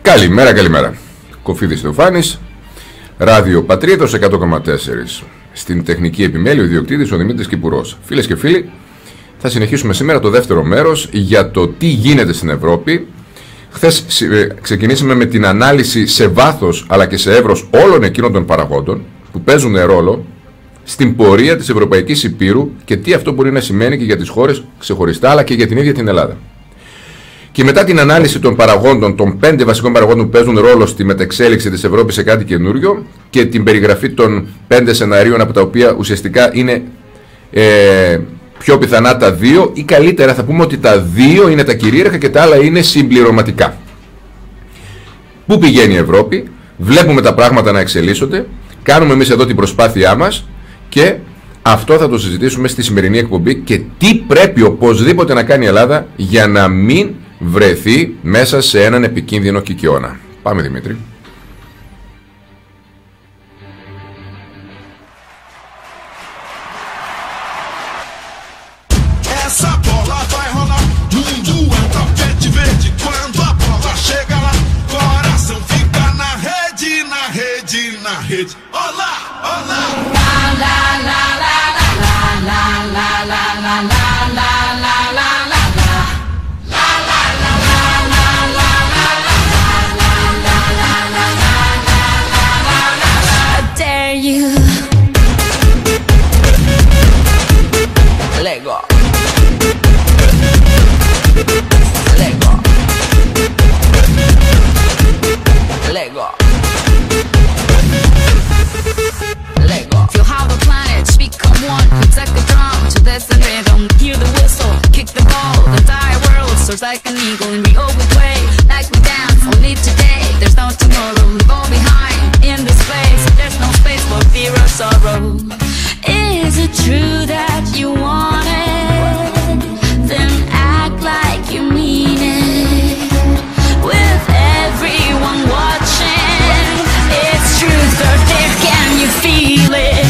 Καλημέρα, καλημέρα. Κοφίδης Θεοφάνης, Ράδιο Πατρίδος 100,4. Στην τεχνική επιμέλεια ο ιδιοκτήτης ο Δημήτρης Κυπουρός. Φίλες και φίλοι, θα συνεχίσουμε σήμερα το δεύτερο μέρος για το τι γίνεται στην Ευρώπη. Χθες ξεκινήσαμε με την ανάλυση σε βάθος αλλά και σε εύρος όλων εκείνων των παραγόντων που παίζουν ρόλο στην πορεία της Ευρωπαϊκής Υπήρου και τι αυτό μπορεί να σημαίνει και για τις χώρες ξεχωριστά αλλά και για την ίδια την Ελλάδα. Και μετά την ανάλυση των παραγόντων, των 5 βασικών παραγόντων που παίζουν ρόλο στη μεταξέλιξη της Ευρώπης σε κάτι καινούριο και την περιγραφή των 5 σεναρίων από τα οποία ουσιαστικά είναι πιο πιθανά τα 2 ή καλύτερα θα πούμε ότι τα 2 είναι τα κυρίαρχα και τα άλλα είναι συμπληρωματικά. Πού πηγαίνει η Ευρώπη, βλέπουμε τα πράγματα να εξελίσσονται, κάνουμε εμείς εδώ την προσπάθειά μας και αυτό θα το συζητήσουμε στη σημερινή εκπομπή και τι πρέπει οπωσδήποτε να κάνει η Ελλάδα για να μην βρεθεί μέσα σε έναν επικίνδυνο κικαιώνα. Πάμε Δημήτρη. Like an eagle and we always play like we dance only today. There's no tomorrow. We fall behind in this place. There's no space for fear or sorrow. Is it true that you want it? Then act like you mean it. With everyone watching, it's truth or dare. Can you feel it?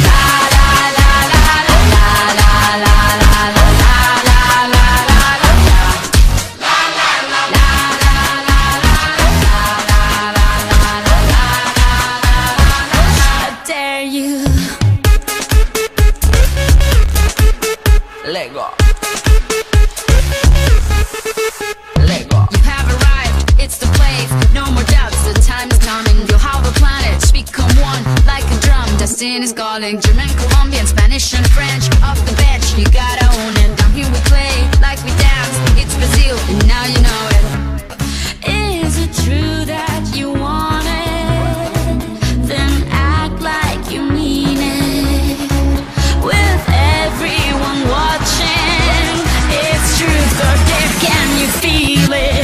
Is calling German, Colombian, Spanish and French. Off the bench, you gotta own it. Down here we play like we dance. It's Brazil, and now you know it. Is it true that you want it? Then act like you mean it. With everyone watching, it's truth or dare. Can you feel it?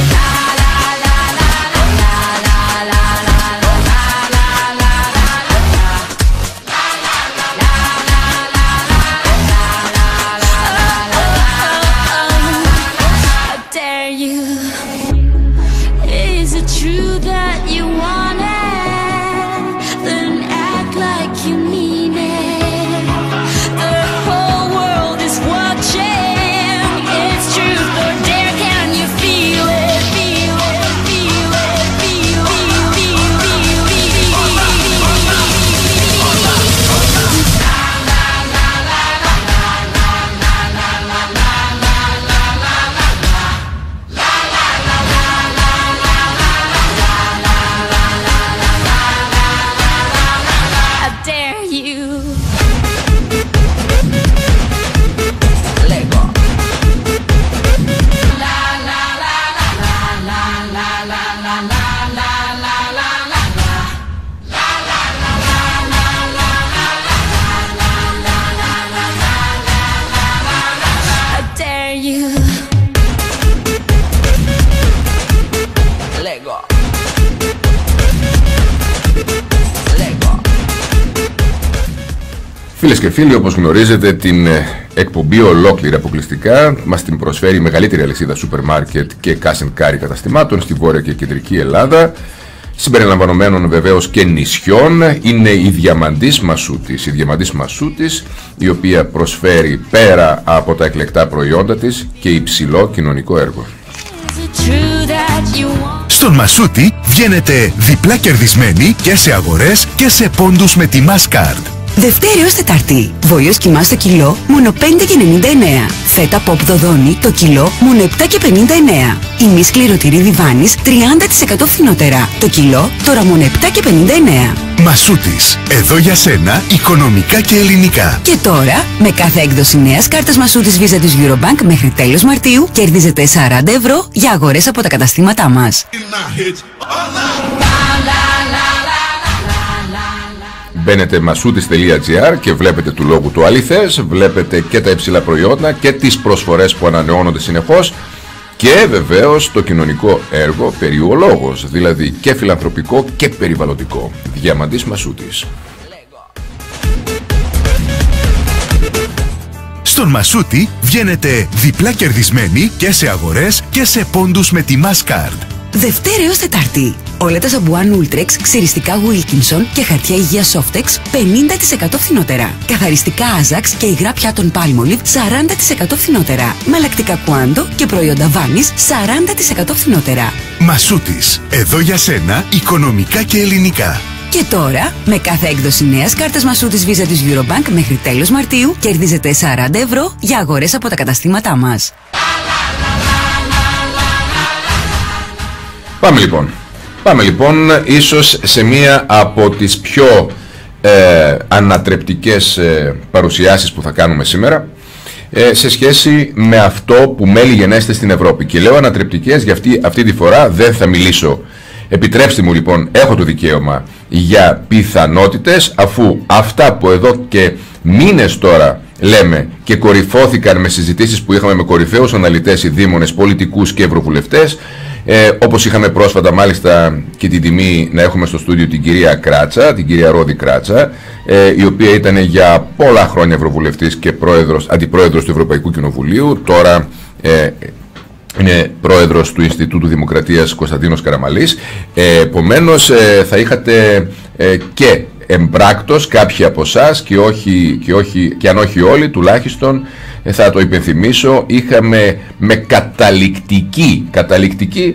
Φίλες και φίλοι, όπως γνωρίζετε, την εκπομπή ολόκληρη αποκλειστικά μας την προσφέρει η μεγαλύτερη αλυσίδα σούπερ μάρκετ και cash and carry καταστημάτων στη Βόρεια και Κεντρική Ελλάδα, συμπεριλαμβανομένων βεβαίως και νησιών. Είναι η Διαμαντής Μασούτης, η οποία προσφέρει πέρα από τα εκλεκτά προϊόντα της και υψηλό κοινωνικό έργο. Στον Μασούτη βγαίνετε διπλά κερδισμένοι και σε αγορές και σε πόντους με τη Mastercard. Δευτέρα έως Τετάρτη. Βοήος κιμάς το κιλό μόνο 5,99. Φέτα ποπ δοδόνι το κιλό μόνο 7,59. Ημί σκληρωτήρι Βάνης 30% φθηνότερα. Το κιλό τώρα μόνο 7,59. Μασούτης. Εδώ για σένα οικονομικά και ελληνικά. Και τώρα, με κάθε έκδοση νέας κάρτας Μασούτης Visa της Eurobank μέχρι τέλος Μαρτίου, κερδίζετε 40 ευρώ για αγορές από τα καταστήματά μας. Μπαίνετε masoutis.gr και βλέπετε του λόγου του αληθές, βλέπετε και τα υψηλά προϊόντα και τις προσφορές που ανανεώνονται συνεχώς και βεβαίως το κοινωνικό έργο περιολόγος, δηλαδή και φιλανθρωπικό και περιβαλλοντικό. Διαμαντής Μασούτης. Στον Μασούτη βγαίνετε διπλά κερδισμένοι και σε αγορές και σε πόντους με τη Mastercard. Δευτέρα έως Τετάρτη. Όλα τα σαμπουάν Ultrex, ξυριστικά Wilkinson και χαρτιά υγείας Softex 50% φθηνότερα. Καθαριστικά Ajax και υγρά πιάτων Palmolive 40% φθηνότερα. Μαλακτικά Quanto και προϊόντα Vanish 40% φθηνότερα. Μασούτης. Εδώ για σένα οικονομικά και ελληνικά. Και τώρα, με κάθε έκδοση νέας κάρτας Μασούτης Visa της Eurobank μέχρι τέλος Μαρτίου, κερδίζετε 40 ευρώ για αγορές από τα καταστήματά μας. Πάμε λοιπόν ίσως σε μία από τις πιο ανατρεπτικές παρουσιάσεις που θα κάνουμε σήμερα σε σχέση με αυτό που μέλη γενέστε στην Ευρώπη. Και λέω ανατρεπτικές γιατί αυτή τη φορά δεν θα μιλήσω. Επιτρέψτε μου λοιπόν, έχω το δικαίωμα για πιθανότητες, αφού αυτά που εδώ και μήνες τώρα λέμε και κορυφώθηκαν με συζητήσεις που είχαμε με κορυφαίους αναλυτές, ειδήμονες, πολιτικούς και ευρωβουλευτές, όπως είχαμε πρόσφατα μάλιστα και την τιμή να έχουμε στο στούντιο την κυρία Κράτσα, την κυρία Ρόδη Κράτσα, η οποία ήταν για πολλά χρόνια ευρωβουλευτής και αντιπρόεδρος του Ευρωπαϊκού Κοινοβουλίου, τώρα είναι πρόεδρος του Ινστιτούτου Δημοκρατίας Κωνσταντίνος Καραμαλής. Επομένως θα είχατε και εμπράκτος κάποιοι από εσάς και αν όχι όλοι τουλάχιστον, θα το υπενθυμίσω, είχαμε με καταληκτική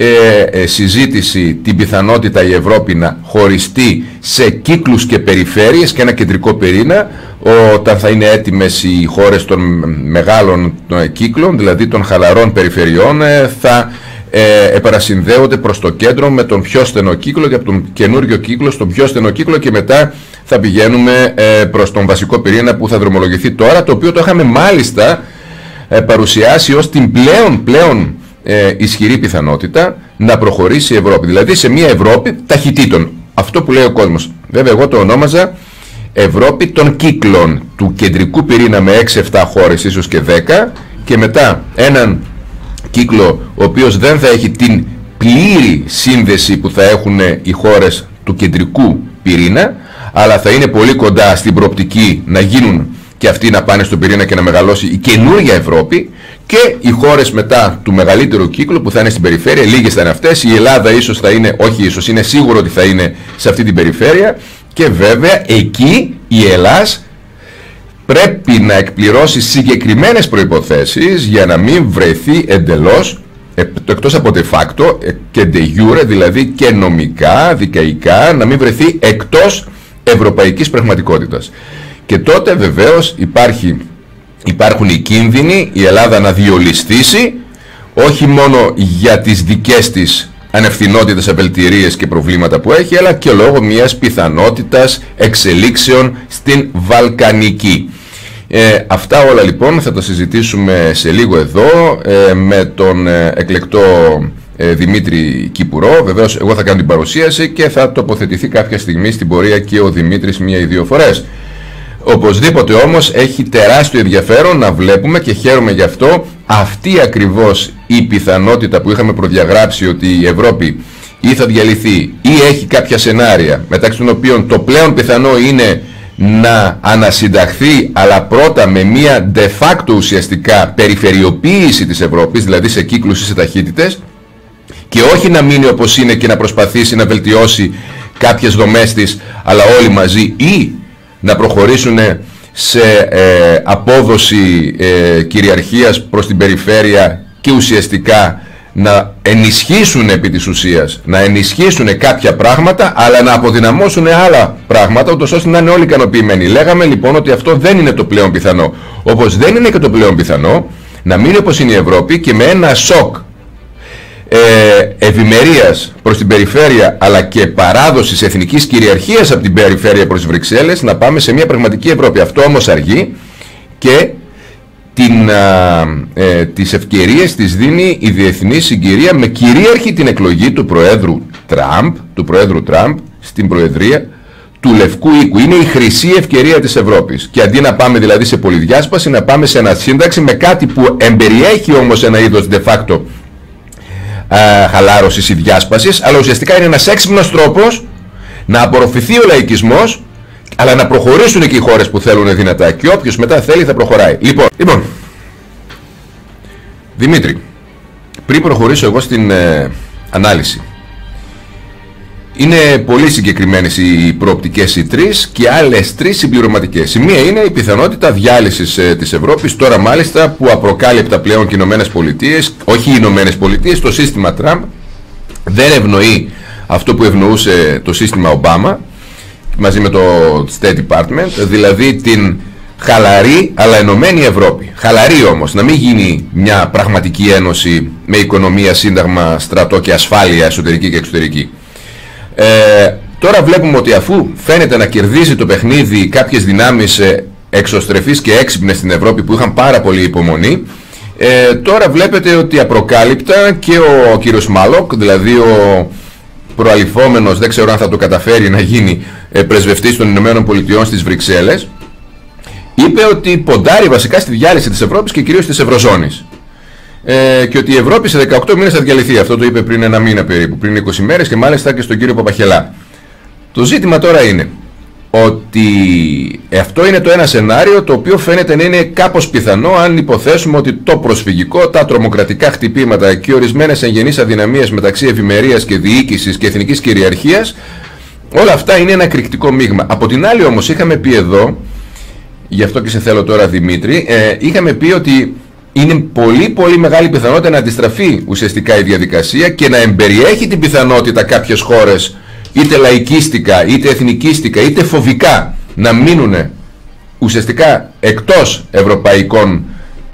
συζήτηση την πιθανότητα η Ευρώπη να χωριστεί σε κύκλους και περιφέρειες και ένα κεντρικό πυρήνα, όταν θα είναι έτοιμες οι χώρες των μεγάλων κύκλων, δηλαδή των χαλαρών περιφερειών, θα επαρασυνδέονται προς το κέντρο με τον πιο στενό κύκλο και από τον καινούριο κύκλο στον πιο στενό κύκλο και μετά θα πηγαίνουμε προς τον βασικό πυρήνα που θα δρομολογηθεί τώρα, το οποίο το είχαμε μάλιστα παρουσιάσει ως την πλέον ισχυρή πιθανότητα να προχωρήσει η Ευρώπη, δηλαδή σε μια Ευρώπη ταχυτήτων, αυτό που λέει ο κόσμος. Βέβαια εγώ το ονόμαζα Ευρώπη των κύκλων, του κεντρικού πυρήνα με 6-7 χώρες ίσως και 10 και μετά έναν κύκλο ο οποίος δεν θα έχει την πλήρη σύνδεση που θα έχουν οι χώρες του κεντρικού πυρήνα, αλλά θα είναι πολύ κοντά στην προοπτική να γίνουν και αυτοί να πάνε στον πυρήνα και να μεγαλώσει η καινούργια Ευρώπη, και οι χώρες μετά του μεγαλύτερου κύκλου που θα είναι στην περιφέρεια, λίγες θα είναι αυτές, η Ελλάδα ίσως θα είναι, όχι ίσως, είναι σίγουρο ότι θα είναι σε αυτή την περιφέρεια, και βέβαια εκεί η Ελλάς πρέπει να εκπληρώσει συγκεκριμένες προϋποθέσεις για να μην βρεθεί εντελώς, εκτός από de facto και de jure, δηλαδή και νομικά, δικαϊκά, να μην βρεθεί εκτός ευρωπαϊκής πραγματικότητας. Και τότε βεβαίως υπάρχουν οι κίνδυνοι η Ελλάδα να διολιστήσει, όχι μόνο για τις δικές της ανευθυνότητες, απελτηρίες και προβλήματα που έχει, αλλά και λόγω μιας πιθανότητας εξελίξεων στην Βαλκανική. Αυτά όλα λοιπόν θα τα συζητήσουμε σε λίγο εδώ με τον εκλεκτό Δημήτρη Κυπουρό. Βεβαίως εγώ θα κάνω την παρουσίαση και θα τοποθετηθεί κάποια στιγμή στην πορεία και ο Δημήτρης μία ή δύο φορές. Οπωσδήποτε όμως έχει τεράστιο ενδιαφέρον να βλέπουμε, και χαίρομαι γι' αυτό, αυτή ακριβώς η πιθανότητα που είχαμε προδιαγράψει, ότι η Ευρώπη ή θα διαλυθεί ή έχει κάποια σενάρια, μεταξύ των οποίων το πλέον πιθανό είναι να ανασυνταχθεί, αλλά πρώτα με μια de facto ουσιαστικά περιφερειοποίηση της Ευρώπης, δηλαδή σε κύκλους ή σε ταχύτητες, και όχι να μείνει όπως είναι και να προσπαθήσει να βελτιώσει κάποιες δομές της, αλλά όλοι μαζί, ή να προχωρήσουν σε απόδοση κυριαρχίας προς την περιφέρεια και ουσιαστικά να ενισχύσουν επί της ουσίας, να ενισχύσουν κάποια πράγματα, αλλά να αποδυναμώσουν άλλα πράγματα, ούτως ώστε να είναι όλοι ικανοποιημένοι. Λέγαμε λοιπόν ότι αυτό δεν είναι το πλέον πιθανό. Όπως δεν είναι και το πλέον πιθανό να μείνει όπως είναι η Ευρώπη και με ένα σοκ ευημερίας προς την περιφέρεια, αλλά και παράδοσης εθνικής κυριαρχίας από την περιφέρεια προς Βρυξέλλες, να πάμε σε μια πραγματική Ευρώπη. Αυτό όμως αργεί και τις ευκαιρίες τις δίνει η διεθνή συγκυρία, με κυρίαρχη την εκλογή του Προέδρου Τραμπ στην Προεδρία του Λευκού Οίκου. Είναι η χρυσή ευκαιρία της Ευρώπης. Και αντί να πάμε δηλαδή σε πολυδιάσπαση, να πάμε σε ένα σύνταξη με κάτι που εμπεριέχει όμως ένα είδος de facto χαλάρωσης ή διάσπασης, αλλά ουσιαστικά είναι ένας έξυπνος τρόπος να απορροφηθεί ο λαϊκισμός, αλλά να προχωρήσουν και οι χώρες που θέλουν δυνατά, και όποιος μετά θέλει θα προχωράει. Λοιπόν, Δημήτρη, πριν προχωρήσω εγώ στην ανάλυση, είναι πολύ συγκεκριμένες οι προοπτικές οι τρεις και άλλες τρεις συμπληρωματικές. Η μία είναι η πιθανότητα διάλυσης της Ευρώπης, τώρα μάλιστα που απροκάλυπτα πλέον και οι Ηνωμένες Πολιτείες, όχι οι Ηνωμένες Πολιτείες, το σύστημα Τραμπ δεν ευνοεί αυτό που ευνοούσε το σύστημα Ομπάμα μαζί με το State Department, δηλαδή την χαλαρή αλλά ενωμένη Ευρώπη. Χαλαρή όμως, να μην γίνει μια πραγματική ένωση με οικονομία, σύνταγμα, στρατό και ασφάλεια εσωτερική και εξωτερική. Τώρα βλέπουμε ότι αφού φαίνεται να κερδίζει το παιχνίδι κάποιες δυνάμεις εξωστρεφείς και έξυπνες στην Ευρώπη που είχαν πάρα πολύ υπομονή, τώρα βλέπετε ότι απροκάλυπτα και ο κύριος Μάλοκ, δηλαδή ο προαληφόμενος, δεν ξέρω αν θα το καταφέρει να γίνει πρεσβευτής των Ηνωμένων Πολιτειών στις Βρυξέλλες, είπε ότι ποντάρει βασικά στη διάλυση της Ευρώπης και κυρίως της Ευρωζώνης. Και ότι η Ευρώπη σε 18 μήνες θα διαλυθεί. Αυτό το είπε πριν ένα μήνα περίπου, πριν 20 μέρες, και μάλιστα και στον κύριο Παπαχελά. Το ζήτημα τώρα είναι ότι αυτό είναι το ένα σενάριο το οποίο φαίνεται να είναι κάπως πιθανό αν υποθέσουμε ότι το προσφυγικό, τα τρομοκρατικά χτυπήματα και ορισμένες εγγενείς αδυναμίες μεταξύ ευημερίας και διοίκησης και εθνικής κυριαρχίας, όλα αυτά είναι ένα εκρηκτικό μείγμα. Από την άλλη όμως είχαμε πει εδώ, γι' αυτό και σε θέλω τώρα Δημήτρη, είχαμε πει ότι είναι πολύ μεγάλη πιθανότητα να αντιστραφεί ουσιαστικά η διαδικασία και να εμπεριέχει την πιθανότητα κάποιες χώρες, είτε λαϊκίστικα, είτε εθνικίστικα, είτε φοβικά, να μείνουν ουσιαστικά εκτός ευρωπαϊκών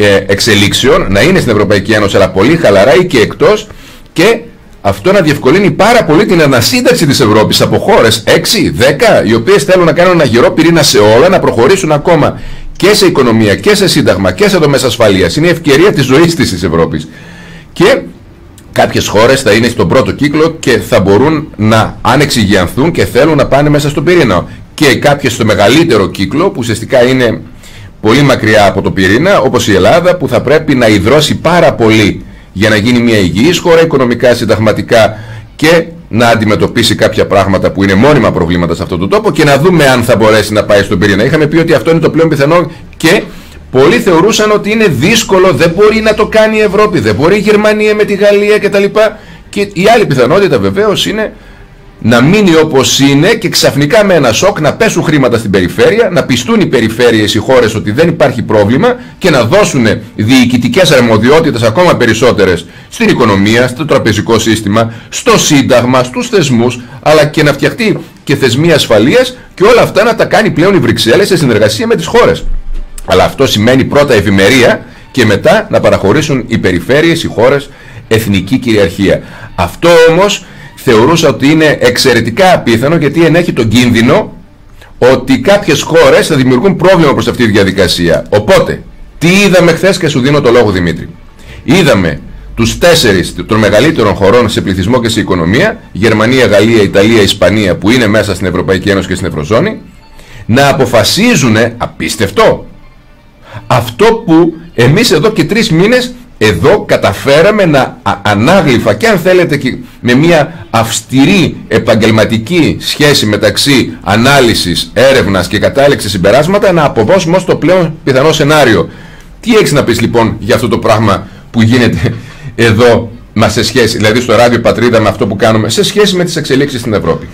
εξελίξεων, να είναι στην Ευρωπαϊκή Ένωση αλλά πολύ χαλαρά ή και εκτός, και αυτό να διευκολύνει πάρα πολύ την ανασύνταξη της Ευρώπης από χώρες 6-10 οι οποίες θέλουν να κάνουν ένα γερό πυρήνα σε όλα, να προχωρήσουν ακόμα και σε οικονομία και σε σύνταγμα και σε δομές ασφαλείας. Είναι η ευκαιρία της ζωής της Ευρώπης. Και κάποιες χώρες θα είναι στον πρώτο κύκλο και θα μπορούν να ανεξηγιανθούν και θέλουν να πάνε μέσα στον πυρήνα. Και κάποιες στο μεγαλύτερο κύκλο που ουσιαστικά είναι πολύ μακριά από το πυρήνα, όπως η Ελλάδα, που θα πρέπει να ιδρώσει πάρα πολύ για να γίνει μια υγιής χώρα οικονομικά, συνταγματικά, και να αντιμετωπίσει κάποια πράγματα που είναι μόνιμα προβλήματα σε αυτόν τον τόπο και να δούμε αν θα μπορέσει να πάει στον πυρήνα. Είχαμε πει ότι αυτό είναι το πλέον πιθανό και πολλοί θεωρούσαν ότι είναι δύσκολο, δεν μπορεί να το κάνει η Ευρώπη, δεν μπορεί η Γερμανία με τη Γαλλία κτλ. Και η άλλη πιθανότητα βεβαίως είναι να μείνει όπως είναι και ξαφνικά με ένα σοκ να πέσουν χρήματα στην περιφέρεια, να πιστούν οι περιφέρειες, οι χώρες, ότι δεν υπάρχει πρόβλημα και να δώσουν διοικητικές αρμοδιότητες ακόμα περισσότερες στην οικονομία, στο τραπεζικό σύστημα, στο σύνταγμα, στους θεσμούς, αλλά και να φτιαχτεί και θεσμοί ασφαλείας, και όλα αυτά να τα κάνει πλέον οι Βρυξέλλες σε συνεργασία με τις χώρες. Αλλά αυτό σημαίνει πρώτα ευημερία και μετά να παραχωρήσουν οι περιφέρειες, οι χώρες, εθνική κυριαρχία. Αυτό όμως θεωρούσα ότι είναι εξαιρετικά απίθανο, γιατί ενέχει τον κίνδυνο ότι κάποιες χώρες θα δημιουργούν πρόβλημα προς αυτή τη διαδικασία. Οπότε, τι είδαμε χθες, και σου δίνω το λόγο Δημήτρη. Είδαμε τους 4 των μεγαλύτερων χωρών σε πληθυσμό και σε οικονομία, Γερμανία, Γαλλία, Ιταλία, Ισπανία, που είναι μέσα στην Ευρωπαϊκή Ένωση και στην Ευρωζώνη, να αποφασίζουν, απίστευτο, αυτό που εμείς εδώ και 3 μήνες εδώ καταφέραμε να ανάγλυφα, και αν θέλετε και με μια αυστηρή επαγγελματική σχέση μεταξύ ανάλυσης, έρευνας και κατάληξης συμπεράσματα, να αποδώσουμε ως το πλέον πιθανό σενάριο. Τι έχεις να πεις λοιπόν για αυτό το πράγμα που γίνεται εδώ, μα σε σχέση, δηλαδή στο Ράδιο Πατρίδα, με αυτό που κάνουμε, σε σχέση με τις εξελίξεις στην Ευρώπη?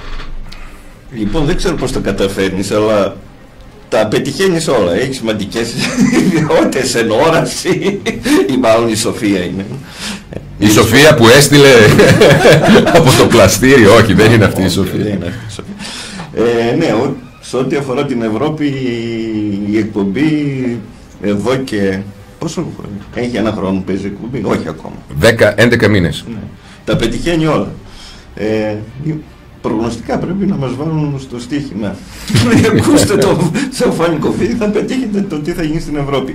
Λοιπόν, δεν ξέρω πώς το καταφέρνεις, αλλά τα πετυχαίνεις όλα. Έχεις σημαντικές ιδιότητες εν όραση, ή μάλλον η Σοφία είναι. Η Σοφία που έστειλε από το πλαστήριο. Όχι, δεν είναι αυτή η Σοφία. Δεν είναι αυτή η Σοφία. Ναι, σε ό,τι αφορά την Ευρώπη, η εκπομπή εδώ και... Πόσο έχει ένα χρόνο παίζει εκπομπή? Όχι ακόμα. 10-11 μήνες. Ναι. Τα πετυχαίνει όλα. Προγνωστικά πρέπει να μας βάλουν στο στοίχημα. Ακούστε το Σαφάνικοφίδη, θα πετύχετε το τι θα γίνει στην Ευρώπη.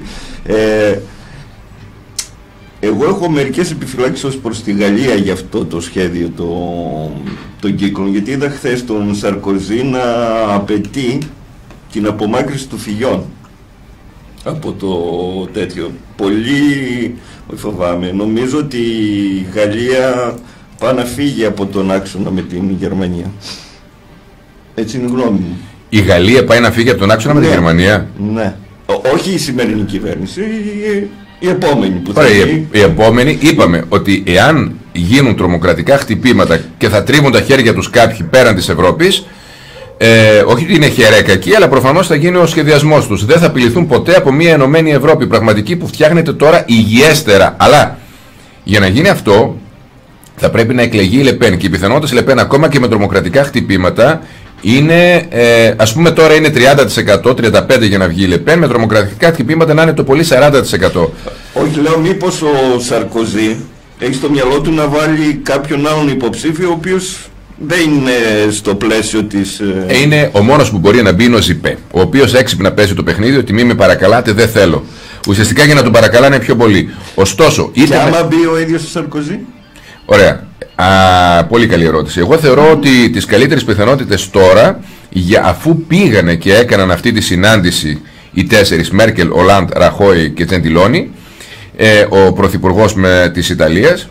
Εγώ έχω μερικές επιφυλάξεις ως προς τη Γαλλία για αυτό το σχέδιο των κύκλων, γιατί είδα χθες τον Σαρκοζή να απαιτεί την απομάκρυνση του Φιγιόν από το τέτοιο. Πολύ, όχι φοβάμαι, νομίζω ότι η Γαλλία πάει να φύγει από τον άξονα με την Γερμανία. Έτσι είναι η γνώμη μου. Η Γαλλία πάει να φύγει από τον άξονα με τη Γερμανία? Ναι. Όχι η σημερινή κυβέρνηση, η επόμενη που θα Ωραία, γίνει. η επόμενη, είπαμε ότι εάν γίνουν τρομοκρατικά χτυπήματα και θα τρίβουν τα χέρια τους κάποιοι πέραν της Ευρώπης, όχι ότι είναι χερέκα εκεί, αλλά προφανώς θα γίνει ο σχεδιασμός τους. Δεν θα απειληθούν ποτέ από μια ενωμένη Ευρώπη πραγματική που φτιάχνεται τώρα υγιέστερα. Αλλά για να γίνει αυτό θα πρέπει να εκλεγεί η Λεπέν, και οι πιθανότητες η Λεπέν ακόμα και με τρομοκρατικά χτυπήματα είναι, ας πούμε τώρα είναι 30%, 35% για να βγει η Λεπέν, με τρομοκρατικά χτυπήματα να είναι το πολύ 40%. Όχι, λέω μήπως ο Σαρκοζή έχει στο μυαλό του να βάλει κάποιον άλλον υποψήφιο ο οποίος δεν είναι στο πλαίσιο της... Είναι ο μόνος που μπορεί να μπει είναι ο Ζιπέ, ο οποίος έξυπνα παίζει το παιχνίδι ότι μη με παρακαλάτε, δεν θέλω. Ουσιαστικά για να τον παρακαλάνε πιο πολύ. Ωστόσο, και άμα μπει ο ίδιος ο Σαρκοζή? Ωραία. Πολύ καλή ερώτηση. Εγώ θεωρώ ότι τις καλύτερες πιθανότητες τώρα, αφού πήγανε και έκαναν αυτή τη συνάντηση οι τέσσερις, Μέρκελ, Ολάντ, Ραχόι και Τζεντιλόνι, ο πρωθυπουργός της Ιταλίας,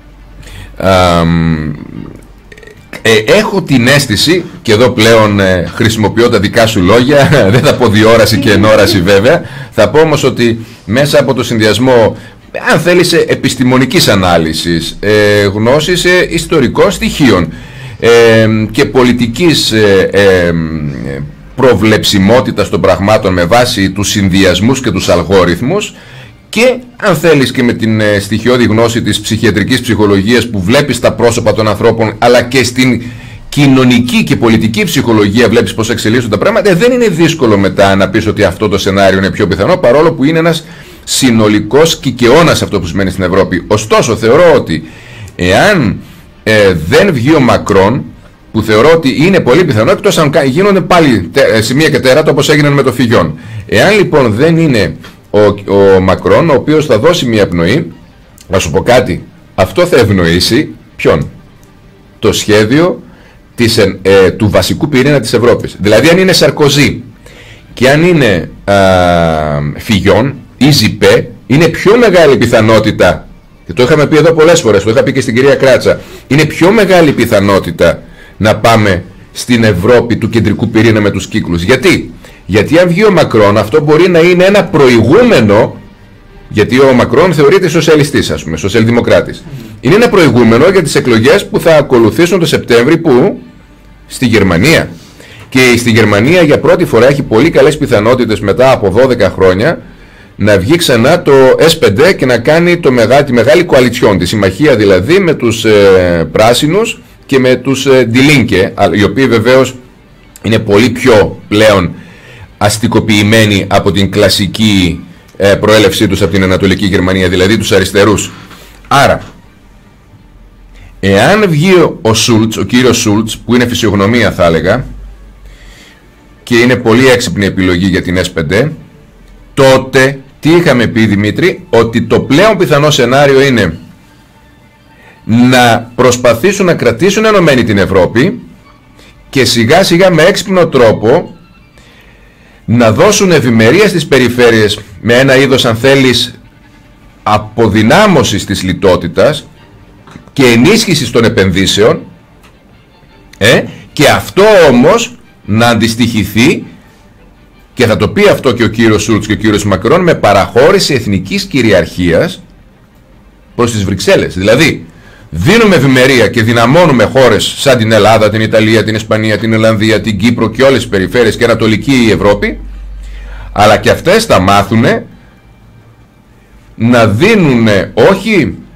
έχω την αίσθηση, και εδώ πλέον χρησιμοποιώ τα δικά σου λόγια, δεν θα πω διόραση και ενόραση βέβαια, θα πω όμως ότι μέσα από το συνδυασμό, αν θέλεις, επιστημονικής ανάλυσης, γνώσης ιστορικών στοιχείων και πολιτικής προβλεψιμότητας των πραγμάτων με βάση τους συνδυασμούς και τους αλγόριθμους, και αν θέλεις και με την στοιχειώδη γνώση της ψυχιατρικής ψυχολογίας που βλέπεις τα πρόσωπα των ανθρώπων, αλλά και στην κοινωνική και πολιτική ψυχολογία βλέπεις πώς εξελίσσονται τα πράγματα, δεν είναι δύσκολο μετά να πεις ότι αυτό το σενάριο είναι πιο πιθανό, παρόλο που είναι ένας συνολικός κικαιώνας αυτό που σημαίνει στην Ευρώπη. Ωστόσο θεωρώ ότι εάν δεν βγει ο Μακρόν, που θεωρώ ότι είναι πολύ πιθανό, εκτός αν γίνονται πάλι σημεία και τέρατα όπως έγιναν με το Φιγιόν. Εάν λοιπόν δεν είναι ο Μακρόν, ο οποίος θα δώσει μια πνοή, να σου πω κάτι, αυτό θα ευνοήσει ποιον? Το σχέδιο του βασικού πυρήνα της Ευρώπης. Δηλαδή αν είναι Σαρκοζή και αν είναι Φιγιόν ή Ζιπέ, είναι πιο μεγάλη πιθανότητα, και το είχαμε πει εδώ πολλές φορές, το είχα πει και στην κυρία Κράτσα, είναι πιο μεγάλη πιθανότητα να πάμε στην Ευρώπη του κεντρικού πυρήνα με τους κύκλους. Γιατί αν βγει ο Μακρόν, αυτό μπορεί να είναι ένα προηγούμενο, γιατί ο Μακρόν θεωρείται σοσιαλιστής, ας πούμε, σοσιαλδημοκράτης. Είναι ένα προηγούμενο για τις εκλογές που θα ακολουθήσουν το Σεπτέμβρη, που στη Γερμανία. Και στη Γερμανία για πρώτη φορά έχει πολύ καλές πιθανότητες μετά από 12 χρόνια να βγει ξανά το S5 και να κάνει τη μεγάλη κοαλιτσιόν, τη συμμαχία δηλαδή με τους πράσινους και με τους Die Linke, οι οποίοι βεβαίως είναι πολύ πιο πλέον αστικοποιημένοι από την κλασική προέλευσή τους από την Ανατολική Γερμανία, δηλαδή τους αριστερούς. Άρα, εάν βγει ο κύριος Σούλτς, που είναι φυσιογνωμία θα έλεγα, και είναι πολύ έξυπνη επιλογή για την S5, τότε τι είχαμε πει, Δημήτρη? Ότι το πλέον πιθανό σενάριο είναι να προσπαθήσουν να κρατήσουν ενωμένη την Ευρώπη και σιγά σιγά με έξυπνο τρόπο να δώσουν ευημερία στις περιφέρειες με ένα είδος, αν θέλεις, αποδυνάμωσης της λιτότητας και ενίσχυσης των επενδύσεων, και αυτό όμως να αντιστοιχηθεί, και θα το πει αυτό και ο κύριος Σούλτς και ο κύριος Μακρόν, με παραχώρηση εθνικής κυριαρχίας προς τις Βρυξέλλες. Δηλαδή δίνουμε ευημερία και δυναμώνουμε χώρες σαν την Ελλάδα, την Ιταλία, την Ισπανία, την Ιρλανδία, την Κύπρο και όλες τις περιφέρειες και Ανατολική Ευρώπη, αλλά και αυτές θα μάθουν να δίνουν όχι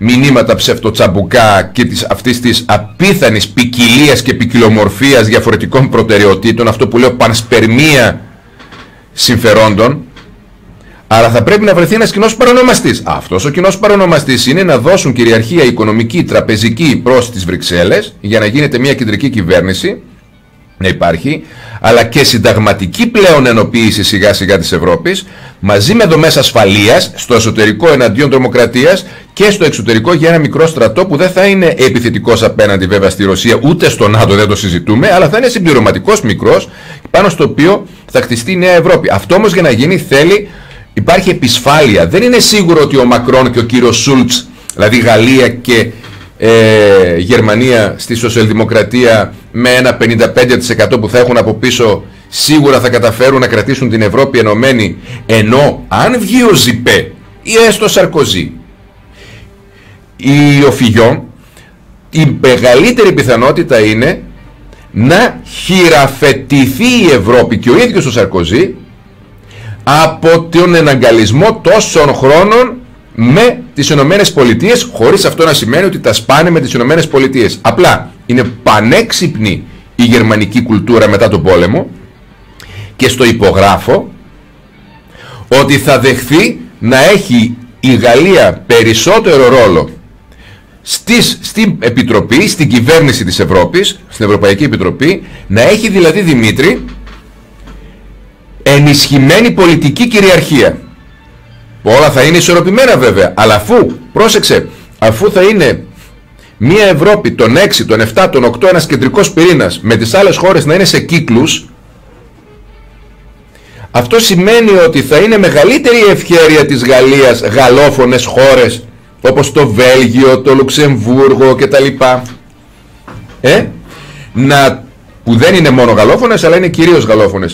μηνύματα ψευτοτσαμπουκά και αυτής της απίθανης ποικιλίας και ποικιλομορφίας διαφορετικών προτεραιοτήτων, αυτό που λέω πανσπερμία συμφερόντων. Άρα θα πρέπει να βρεθεί ένας κοινός παρονομαστής. Αυτός ο κοινός παρονομαστής είναι να δώσουν κυριαρχία οικονομική, τραπεζική προς τις Βρυξέλλες για να γίνεται μια κεντρική κυβέρνηση, να υπάρχει, αλλά και συνταγματική πλέον ενοποίηση σιγά σιγά της Ευρώπης, μαζί με δομές ασφαλείας στο εσωτερικό εναντίον τρομοκρατίας και στο εξωτερικό για ένα μικρό στρατό που δεν θα είναι επιθετικός απέναντι βέβαια στη Ρωσία, ούτε στο ΝΑΤΟ, δεν το συζητούμε, αλλά θα είναι συμπληρωματικός μικρός, πάνω στο οποίο θα χτιστεί η νέα Ευρώπη. Αυτό όμως για να γίνει θέλει, υπάρχει επισφάλεια. Δεν είναι σίγουρο ότι ο Μακρόν και ο κύριος Σούλτς, δηλαδή Γαλλία και Γερμανία στη σοσιαλδημοκρατία, με ένα 55% που θα έχουν από πίσω, σίγουρα θα καταφέρουν να κρατήσουν την Ευρώπη ενωμένη, ενώ αν βγει ο Ζιπέ ή έστω Σαρκοζή ή ο Φιγιόν, η μεγαλύτερη πιθανότητα είναι να χειραφετηθεί η Ευρώπη και ο ίδιος ο Σαρκοζή από τον εναγκαλισμό τόσων χρόνων με τις Ηνωμένες Πολιτείες, χωρίς αυτό να σημαίνει ότι τα σπάνε με τις Ηνωμένες Πολιτείες. Απλά είναι πανέξυπνη η γερμανική κουλτούρα μετά τον πόλεμο και στο υπογράφω ότι θα δεχθεί να έχει η Γαλλία περισσότερο ρόλο στην Επιτροπή, στην κυβέρνηση της Ευρώπης, στην Ευρωπαϊκή Επιτροπή, να έχει δηλαδή, Δημήτρη, ενισχυμένη πολιτική κυριαρχία. Όλα θα είναι ισορροπημένα βέβαια, αλλά αφού θα είναι μια Ευρώπη των 6, των 7, των 8, ένας κεντρικός πυρήνας, με τις άλλες χώρες να είναι σε κύκλους, αυτό σημαίνει ότι θα είναι μεγαλύτερη η ευχέρεια της Γαλλίας, γαλλόφωνες χώρες, όπως το Βέλγιο, το Λουξεμβούργο κτλ. Που δεν είναι μόνο γαλλόφωνες, αλλά είναι κυρίως γαλλόφωνες.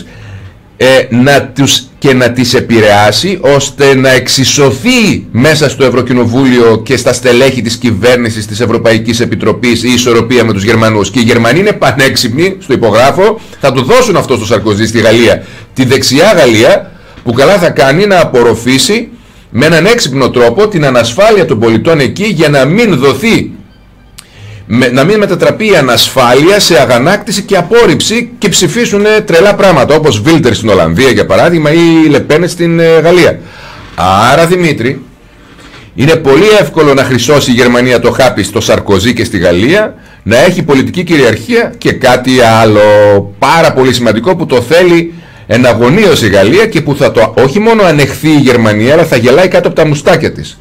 Να τις επηρεάσει ώστε να εξισωθεί μέσα στο Ευρωκοινοβούλιο και στα στελέχη της κυβέρνησης της Ευρωπαϊκής Επιτροπής η ισορροπία με τους Γερμανούς. Και οι Γερμανοί είναι πανέξυπνοι, στο υπογράφω, θα το δώσουν αυτό στο Σαρκοζή στη Γαλλία. Τη δεξιά Γαλλία που καλά θα κάνει να απορροφήσει με έναν έξυπνο τρόπο την ανασφάλεια των πολιτών εκεί, για να μην δοθεί, να μην μετατραπεί η ανασφάλεια σε αγανάκτηση και απόρριψη και ψηφίσουν τρελά πράγματα, όπως Βίλτερ στην Ολλανδία για παράδειγμα, ή Λεπέν στην Γαλλία. Άρα, Δημήτρη, είναι πολύ εύκολο να χρυσώσει η Γερμανία το χάπι στο Σαρκοζή και στη Γαλλία, να έχει πολιτική κυριαρχία και κάτι άλλο πάρα πολύ σημαντικό που το θέλει εναγωνίως η Γαλλία και που θα το όχι μόνο ανεχθεί η Γερμανία, αλλά θα γελάει κάτω από τα μουστάκια της.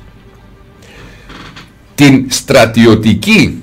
Την στρατιωτική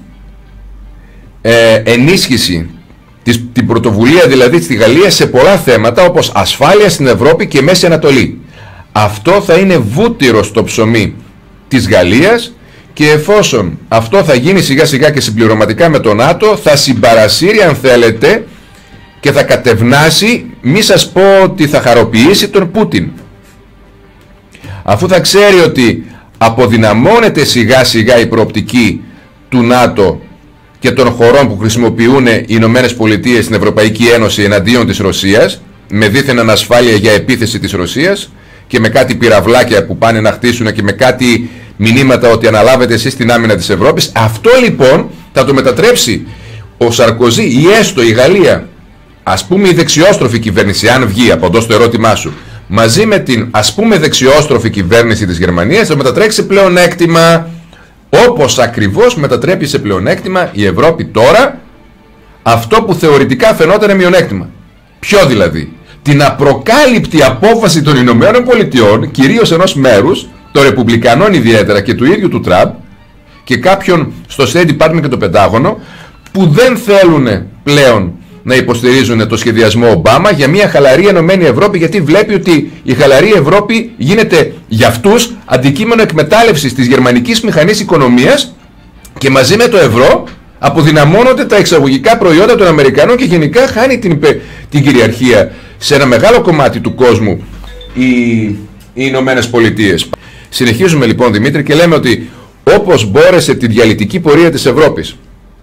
ενίσχυση, την πρωτοβουλία δηλαδή στη Γαλλία σε πολλά θέματα, όπως ασφάλεια στην Ευρώπη και Μέση Ανατολή. Αυτό θα είναι βούτυρο στο ψωμί της Γαλλίας, και εφόσον αυτό θα γίνει σιγά σιγά και συμπληρωματικά με το ΝΑΤΟ, θα συμπαρασύρει, αν θέλετε, και θα κατευνάσει, μη σας πω ότι θα χαροποιήσει τον Πούτιν. Αφού θα ξέρει ότι αποδυναμώνεται σιγά σιγά η προοπτική του ΝΑΤΟ και των χωρών που χρησιμοποιούν οι Ηνωμένες Πολιτείες στην Ευρωπαϊκή Ένωση εναντίον της Ρωσίας, με δίθεν ανασφάλεια για επίθεση της Ρωσίας και με κάτι πυραυλάκια που πάνε να χτίσουν και με κάτι μηνύματα ότι αναλάβετε εσείς την άμυνα της Ευρώπης. Αυτό λοιπόν θα το μετατρέψει ο Σαρκοζή ή έστω η Γαλλία, ας πούμε η δεξιόστροφη κυβέρνηση, αν βγει, απαντώ στο ερώτημά σου, μαζί με την ας πούμε δεξιόστροφη κυβέρνηση της Γερμανίας, θα μετατρέξει σε πλεονέκτημα, όπως ακριβώς μετατρέπει σε πλεονέκτημα η Ευρώπη τώρα αυτό που θεωρητικά φαινόταν μειονέκτημα. Ποιο δηλαδή? Την απροκάλυπτη απόφαση των Ηνωμένων Πολιτειών, κυρίως ενός μέρους, των Ρεπουμπλικανών ιδιαίτερα και του ίδιου του Τραμπ και κάποιων στο State Department και το Πεντάγωνο, που δεν θέλουν πλέον να υποστηρίζουν το σχεδιασμό Ομπάμα για μια χαλαρή ενωμένη Ευρώπη, γιατί βλέπει ότι η χαλαρή Ευρώπη γίνεται για αυτούς αντικείμενο εκμετάλλευσης της γερμανικής μηχανής οικονομίας και μαζί με το ευρώ αποδυναμώνονται τα εξαγωγικά προϊόντα των Αμερικανών και γενικά χάνει την κυριαρχία σε ένα μεγάλο κομμάτι του κόσμου οι Ηνωμένες Πολιτείες. Συνεχίζουμε λοιπόν, Δημήτρη, και λέμε ότι όπως μπόρεσε τη διαλυτική πορεία της Ευρώπης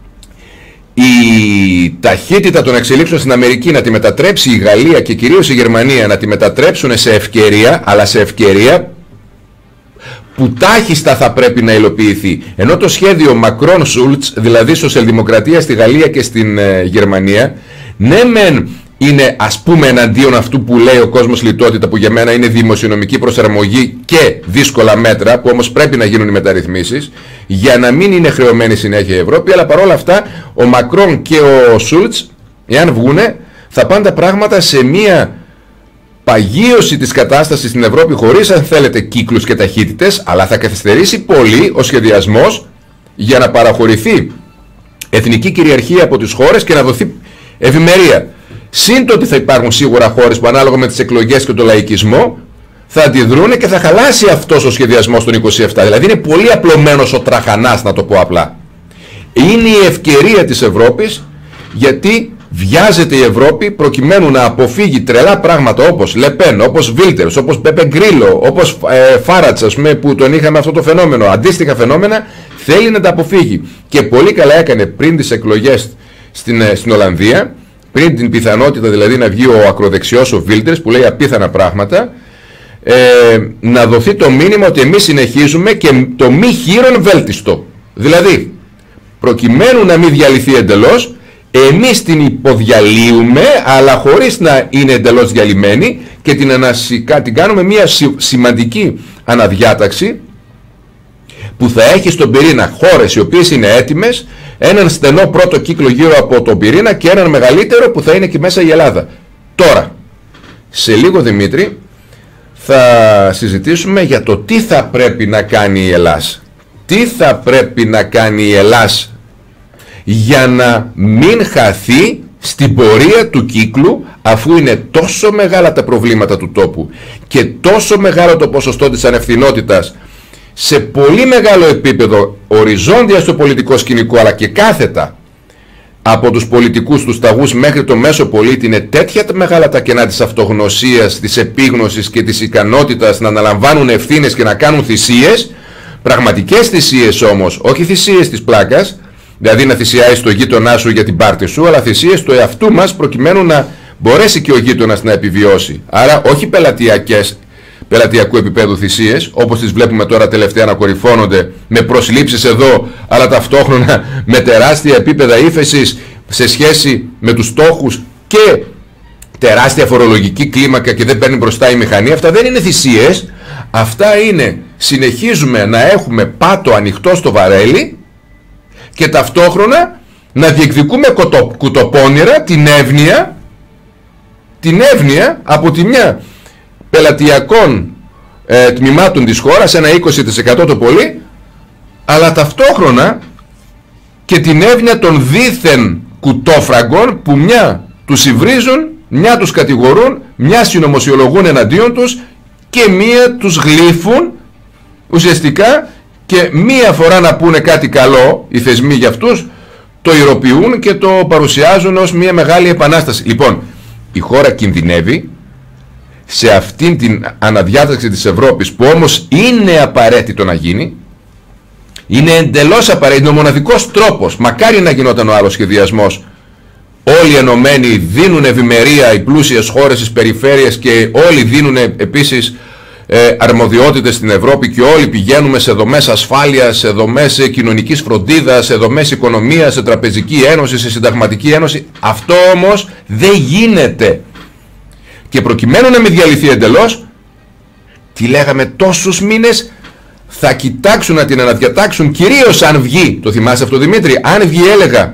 η ταχύτητα των εξελίξεων στην Αμερική να τη μετατρέψει η Γαλλία και κυρίως η Γερμανία, να τη μετατρέψουν σε ευκαιρία, αλλά σε ευκαιρία που τάχιστα θα πρέπει να υλοποιηθεί. Ενώ το σχέδιο Μακρόν-Σούλτς, δηλαδή σοσιαλδημοκρατία στη Γαλλία και στην Γερμανία, ναι μεν είναι ας πούμε εναντίον αυτού που λέει ο κόσμος λιτότητα, που για μένα είναι δημοσιονομική προσαρμογή και δύσκολα μέτρα, που όμως πρέπει να γίνουν οι μεταρρυθμίσεις για να μην είναι χρεωμένη συνέχεια η Ευρώπη, αλλά παρόλα αυτά ο Μακρόν και ο Σούλτς, εάν βγουνε, θα πάνε τα πράγματα σε μία παγίωση της κατάστασης στην Ευρώπη, χωρίς αν θέλετε κύκλους και ταχύτητες, αλλά θα καθυστερήσει πολύ ο σχεδιασμός για να παραχωρηθεί εθνική κυριαρχία από τις χώρες και να δοθεί ευημερία. Συν το ότι θα υπάρχουν σίγουρα χώρες που ανάλογα με τις εκλογές και τον λαϊκισμό θα αντιδρούν και θα χαλάσει αυτός ο σχεδιασμός των 27. Δηλαδή είναι πολύ απλωμένος ο τραχανάς, να το πω απλά. Είναι η ευκαιρία της Ευρώπης, γιατί βιάζεται η Ευρώπη προκειμένου να αποφύγει τρελά πράγματα όπως Λεπέν, όπως Βίλτερς, όπως Πέπε Γκρίλο, όπως Φάρατς, ας πούμε, που τον είχαμε αυτό το φαινόμενο. Αντίστοιχα φαινόμενα θέλει να τα αποφύγει. Και πολύ καλά έκανε πριν τις εκλογές στην Ολλανδία, πριν την πιθανότητα δηλαδή να βγει ο ακροδεξιός ο Βίλτερς που λέει απίθανα πράγματα, να δοθεί το μήνυμα ότι εμείς συνεχίζουμε και το μη χείρον βέλτιστο. Δηλαδή, προκειμένου να μην διαλυθεί εντελώς, εμείς την υποδιαλύουμε, αλλά χωρίς να είναι εντελώς διαλυμένη, και την κάνουμε μια σημαντική αναδιάταξη που θα έχει στον πυρήνα χώρες οι οποίες είναι έτοιμες, έναν στενό πρώτο κύκλο γύρω από τον πυρήνα και έναν μεγαλύτερο που θα είναι και μέσα η Ελλάδα. Τώρα, σε λίγο Δημήτρη, θα συζητήσουμε για το τι θα πρέπει να κάνει η Ελλάς. Τι θα πρέπει να κάνει η Ελλάς για να μην χαθεί στην πορεία του κύκλου, αφού είναι τόσο μεγάλα τα προβλήματα του τόπου και τόσο μεγάλο το ποσοστό της ανευθυνότητας σε πολύ μεγάλο επίπεδο, οριζόντια στο πολιτικό σκηνικό αλλά και κάθετα από τους πολιτικούς τους ταγούς μέχρι το μέσο πολίτη. Είναι τέτοια μεγάλα τα κενά της αυτογνωσίας, της επίγνωσης και της ικανότητας να αναλαμβάνουν ευθύνες και να κάνουν θυσίες, πραγματικές θυσίες όμως, όχι θυσίες της πλάκας, δηλαδή να θυσιάσεις το γείτονά σου για την πάρτη σου, αλλά θυσίες του εαυτού μας προκειμένου να μπορέσει και ο γείτονας να επιβιώσει. Άρα όχι πελατειακού επίπεδου θυσίες, όπως τις βλέπουμε τώρα τελευταία να κορυφώνονται με προσλήψεις εδώ, αλλά ταυτόχρονα με τεράστια επίπεδα ύφεσης σε σχέση με τους στόχους και τεράστια φορολογική κλίμακα και δεν παίρνει μπροστά η μηχανή. Αυτά δεν είναι θυσίες, αυτά είναι συνεχίζουμε να έχουμε πάτο ανοιχτό στο βαρέλι και ταυτόχρονα να διεκδικούμε κουτοπώνυρα την εύνοια από τη μια πελατειακών τμήματων της χώρας, ένα 20% το πολύ, αλλά ταυτόχρονα και την εύνοια των δίθεν κουτόφραγκων που μια τους υβρίζουν, μια τους κατηγορούν, μια συνωμοσιολογούν εναντίον τους και μια τους γλύφουν ουσιαστικά, και μία φορά να πούνε κάτι καλό οι θεσμοί για αυτούς το ηρωποιούν και το παρουσιάζουν ως μια μεγάλη επανάσταση. Λοιπόν, η χώρα κινδυνεύει σε αυτήν την αναδιάταξη της Ευρώπης, που όμως είναι απαραίτητο να γίνει, είναι εντελώς απαραίτητο, είναι ο μοναδικός τρόπος, μακάρι να γινόταν ο άλλος σχεδιασμός, όλοι ενωμένοι δίνουν ευημερία, οι πλούσιες χώρες, τις περιφέρειες, και όλοι δίνουν επίσης αρμοδιότητες στην Ευρώπη και όλοι πηγαίνουμε σε δομές ασφάλειας, σε δομές κοινωνικής φροντίδας, σε δομές οικονομίας, σε τραπεζική ένωση, σε συνταγματική ένωση. Αυτό όμως δεν γίνεται. Και προκειμένου να μην διαλυθεί εντελώς, τι λέγαμε τόσους μήνες, θα κοιτάξουν να την αναδιατάξουν, κυρίως αν βγει, το θυμάσαι αυτό Δημήτρη, αν βγει έλεγα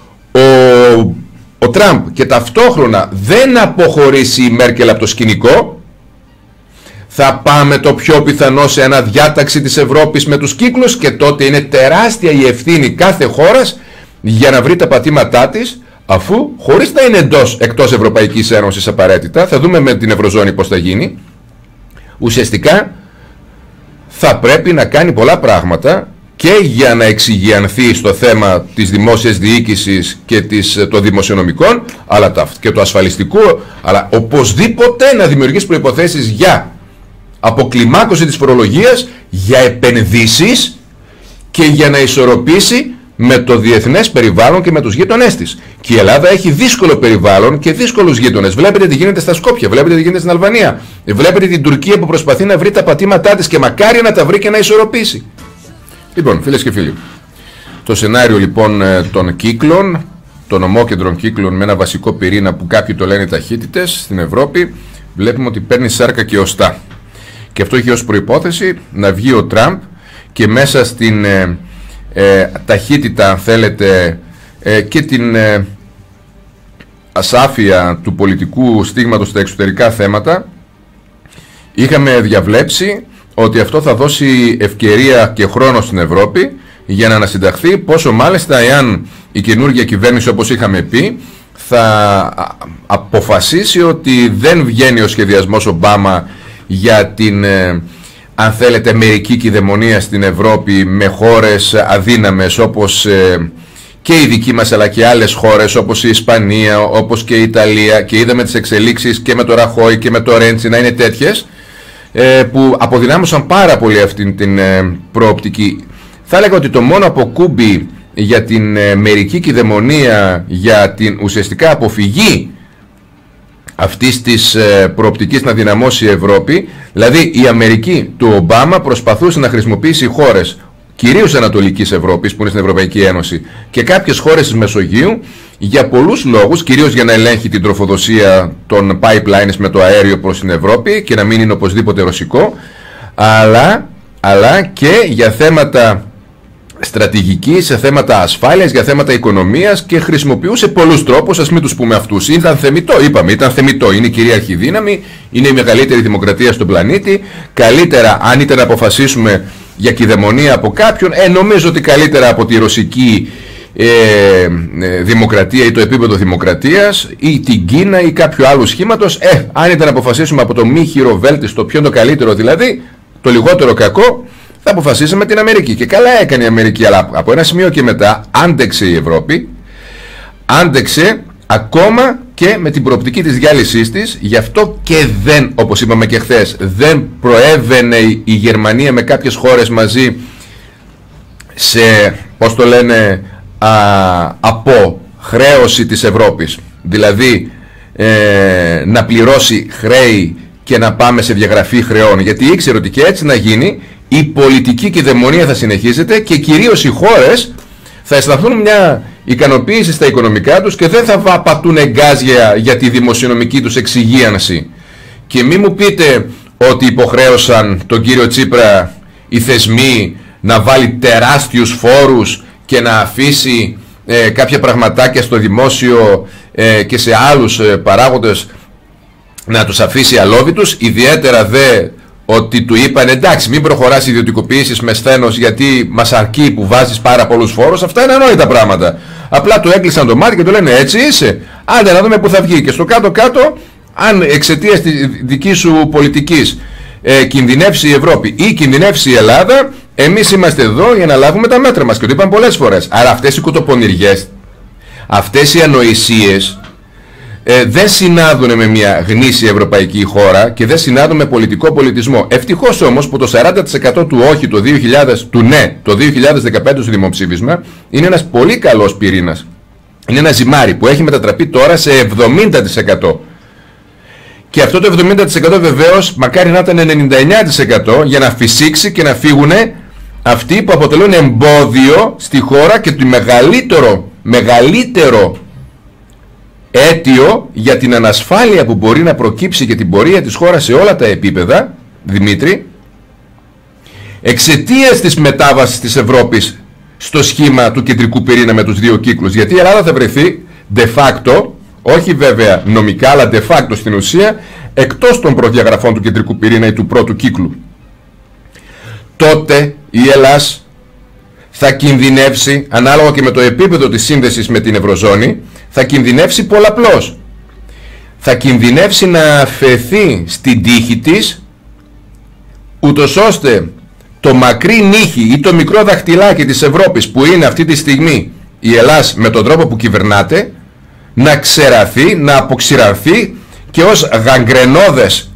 ο Τραμπ και ταυτόχρονα δεν αποχωρήσει η Μέρκελ από το σκηνικό, θα πάμε το πιο πιθανό σε αναδιάταξη της Ευρώπης με τους κύκλους, και τότε είναι τεράστια η ευθύνη κάθε χώρας για να βρει τα πατήματά της, αφού χωρίς να είναι εκτός Ευρωπαϊκής Ένωσης απαραίτητα, θα δούμε με την Ευρωζώνη πώς θα γίνει, ουσιαστικά θα πρέπει να κάνει πολλά πράγματα και για να εξηγιανθεί στο θέμα της δημόσιας διοίκησης και των δημοσιονομικών, αλλά και το ασφαλιστικό, αλλά οπωσδήποτε να δημιουργήσει προϋποθέσεις για αποκλιμάκωση της φορολογίας, για επενδύσεις και για να ισορροπήσει με το διεθνές περιβάλλον και με τους γείτονές της. Και η Ελλάδα έχει δύσκολο περιβάλλον και δύσκολους γείτονες. Βλέπετε τι γίνεται στα Σκόπια, βλέπετε τι γίνεται στην Αλβανία. Βλέπετε την Τουρκία που προσπαθεί να βρει τα πατήματά της και μακάρι να τα βρει και να ισορροπήσει. Λοιπόν, φίλες και φίλοι, το σενάριο λοιπόν των κύκλων, των ομόκεντρων κύκλων με ένα βασικό πυρήνα που κάποιοι το λένε ταχύτητες στην Ευρώπη, βλέπουμε ότι παίρνει σάρκα και οστά. Και αυτό έχει ως προϋπόθεση να βγει ο Τραμπ και μέσα στην ταχύτητα, αν θέλετε, και την ασάφεια του πολιτικού στίγματος στα εξωτερικά θέματα, είχαμε διαβλέψει ότι αυτό θα δώσει ευκαιρία και χρόνο στην Ευρώπη για να ανασυνταχθεί, πόσο μάλιστα εάν η καινούργια κυβέρνηση, όπως είχαμε πει, θα αποφασίσει ότι δεν βγαίνει ο σχεδιασμός Ομπάμα για την, αν θέλετε, μερική κυδαιμονία στην Ευρώπη με χώρες αδύναμες όπως και η δική μας αλλά και άλλες χώρες όπως η Ισπανία, όπως και η Ιταλία, και είδαμε τις εξελίξεις και με το Ραχόι και με το Ρέντσι να είναι τέτοιες που αποδυνάμωσαν πάρα πολύ αυτή την προοπτική. Θα έλεγα ότι το μόνο αποκούμπι για την μερική κυδαιμονία, για την ουσιαστικά αποφυγή αυτής της προοπτικής να δυναμώσει η Ευρώπη, δηλαδή η Αμερική του Ομπάμα προσπαθούσε να χρησιμοποιήσει χώρες κυρίως Ανατολικής Ευρώπης που είναι στην Ευρωπαϊκή Ένωση και κάποιες χώρες της Μεσογείου για πολλούς λόγους, κυρίως για να ελέγχει την τροφοδοσία των pipelines με το αέριο προς την Ευρώπη και να μην είναι οπωσδήποτε ρωσικό, αλλά και για θέματα στρατηγική, σε θέματα ασφάλειας, για θέματα οικονομίας, και χρησιμοποιούσε πολλούς τρόπους, ας μην τους πούμε αυτούς. Ήταν θεμιτό, είπαμε, ήταν θεμιτό. Είναι η κυρίαρχη δύναμη, είναι η μεγαλύτερη δημοκρατία στον πλανήτη. Καλύτερα, αν ήταν να αποφασίσουμε για κυδαιμονία από κάποιον, νομίζω ότι καλύτερα από τη ρωσική δημοκρατία ή το επίπεδο δημοκρατίας ή την Κίνα ή κάποιο άλλο σχήματος, αν ήταν να αποφασίσουμε από το μη χειροβέλτιστο, ποιο είναι το καλύτερο δηλαδή, το λιγότερο κακό, θα αποφασίσαμε την Αμερική. Και καλά έκανε η Αμερική, αλλά από ένα σημείο και μετά άντεξε η Ευρώπη, άντεξε ακόμα και με την προοπτική της διάλυσής της. Γι' αυτό και δεν, όπως είπαμε και χθες, δεν προέβαινε η Γερμανία με κάποιες χώρες μαζί σε, πώς το λένε, αποχρέωση της Ευρώπης. Δηλαδή να πληρώσει χρέη και να πάμε σε διαγραφή χρεών, γιατί ήξερε ότι και έτσι να γίνει η πολιτική κυδαιμονία θα συνεχίζεται και κυρίως οι χώρες θα αισθανθούν μια ικανοποίηση στα οικονομικά τους και δεν θα πατούν εγκάζια για τη δημοσιονομική τους εξυγίανση. Και μη μου πείτε ότι υποχρέωσαν τον κύριο Τσίπρα οι θεσμοί να βάλει τεράστιους φόρους και να αφήσει κάποια πραγματάκια στο δημόσιο και σε άλλους παράγοντες να τους αφήσει αλόβητους, ιδιαίτερα δε ότι του είπαν εντάξει μην προχωράς ιδιωτικοποιήσεις με σθένος γιατί μας αρκεί που βάζεις πάρα πολλούς φόρους. Αυτά είναι ανόητα πράγματα. Απλά του έκλεισαν το μάτι και του λένε έτσι είσαι, άντε να δούμε που θα βγει. Και στο κάτω-κάτω, αν εξαιτίας της δικής σου πολιτικής κινδυνεύσει η Ευρώπη ή κινδυνεύσει η Ελλάδα, εμείς είμαστε εδώ για να λάβουμε τα μέτρα μας. Και το είπαν πολλές φορές. Άρα αυτές οι κουτοπονηριές, αυτές οι ανοησίες δεν συνάδουν με μια γνήσια ευρωπαϊκή χώρα και δεν συνάδουν με πολιτικό πολιτισμό. Ευτυχώς όμως που το 40% του όχι το 2015 στο δημοψήφισμα είναι ένας πολύ καλός πυρήνας. Είναι ένα ζυμάρι που έχει μετατραπεί τώρα σε 70%. Και αυτό το 70% βεβαίως μακάρι να ήταν 99% για να φυσήξει και να φύγουν αυτοί που αποτελούν εμπόδιο στη χώρα και το μεγαλύτερο αίτιο για την ανασφάλεια που μπορεί να προκύψει και την πορεία της χώρας σε όλα τα επίπεδα, Δημήτρη, εξαιτίας της μετάβασης της Ευρώπης στο σχήμα του κεντρικού πυρήνα με τους δύο κύκλους. Γιατί η Ελλάδα θα βρεθεί de facto, όχι βέβαια νομικά, αλλά de facto στην ουσία, εκτός των προδιαγραφών του κεντρικού πυρήνα ή του πρώτου κύκλου. Τότε η Ελλάς θα κινδυνεύσει, ανάλογα και με το επίπεδο της σύνδεσης με την Ευρωζώνη, θα κινδυνεύσει πολλαπλώς. Θα κινδυνεύσει να αφαιθεί στην τύχη της, ούτως ώστε το μακρύ νύχι ή το μικρό δαχτυλάκι της Ευρώπης που είναι αυτή τη στιγμή η Ελλάς με τον τρόπο που κυβερνάται, να ξεραθεί, να αποξηρανθεί και ως γαγκρενώδες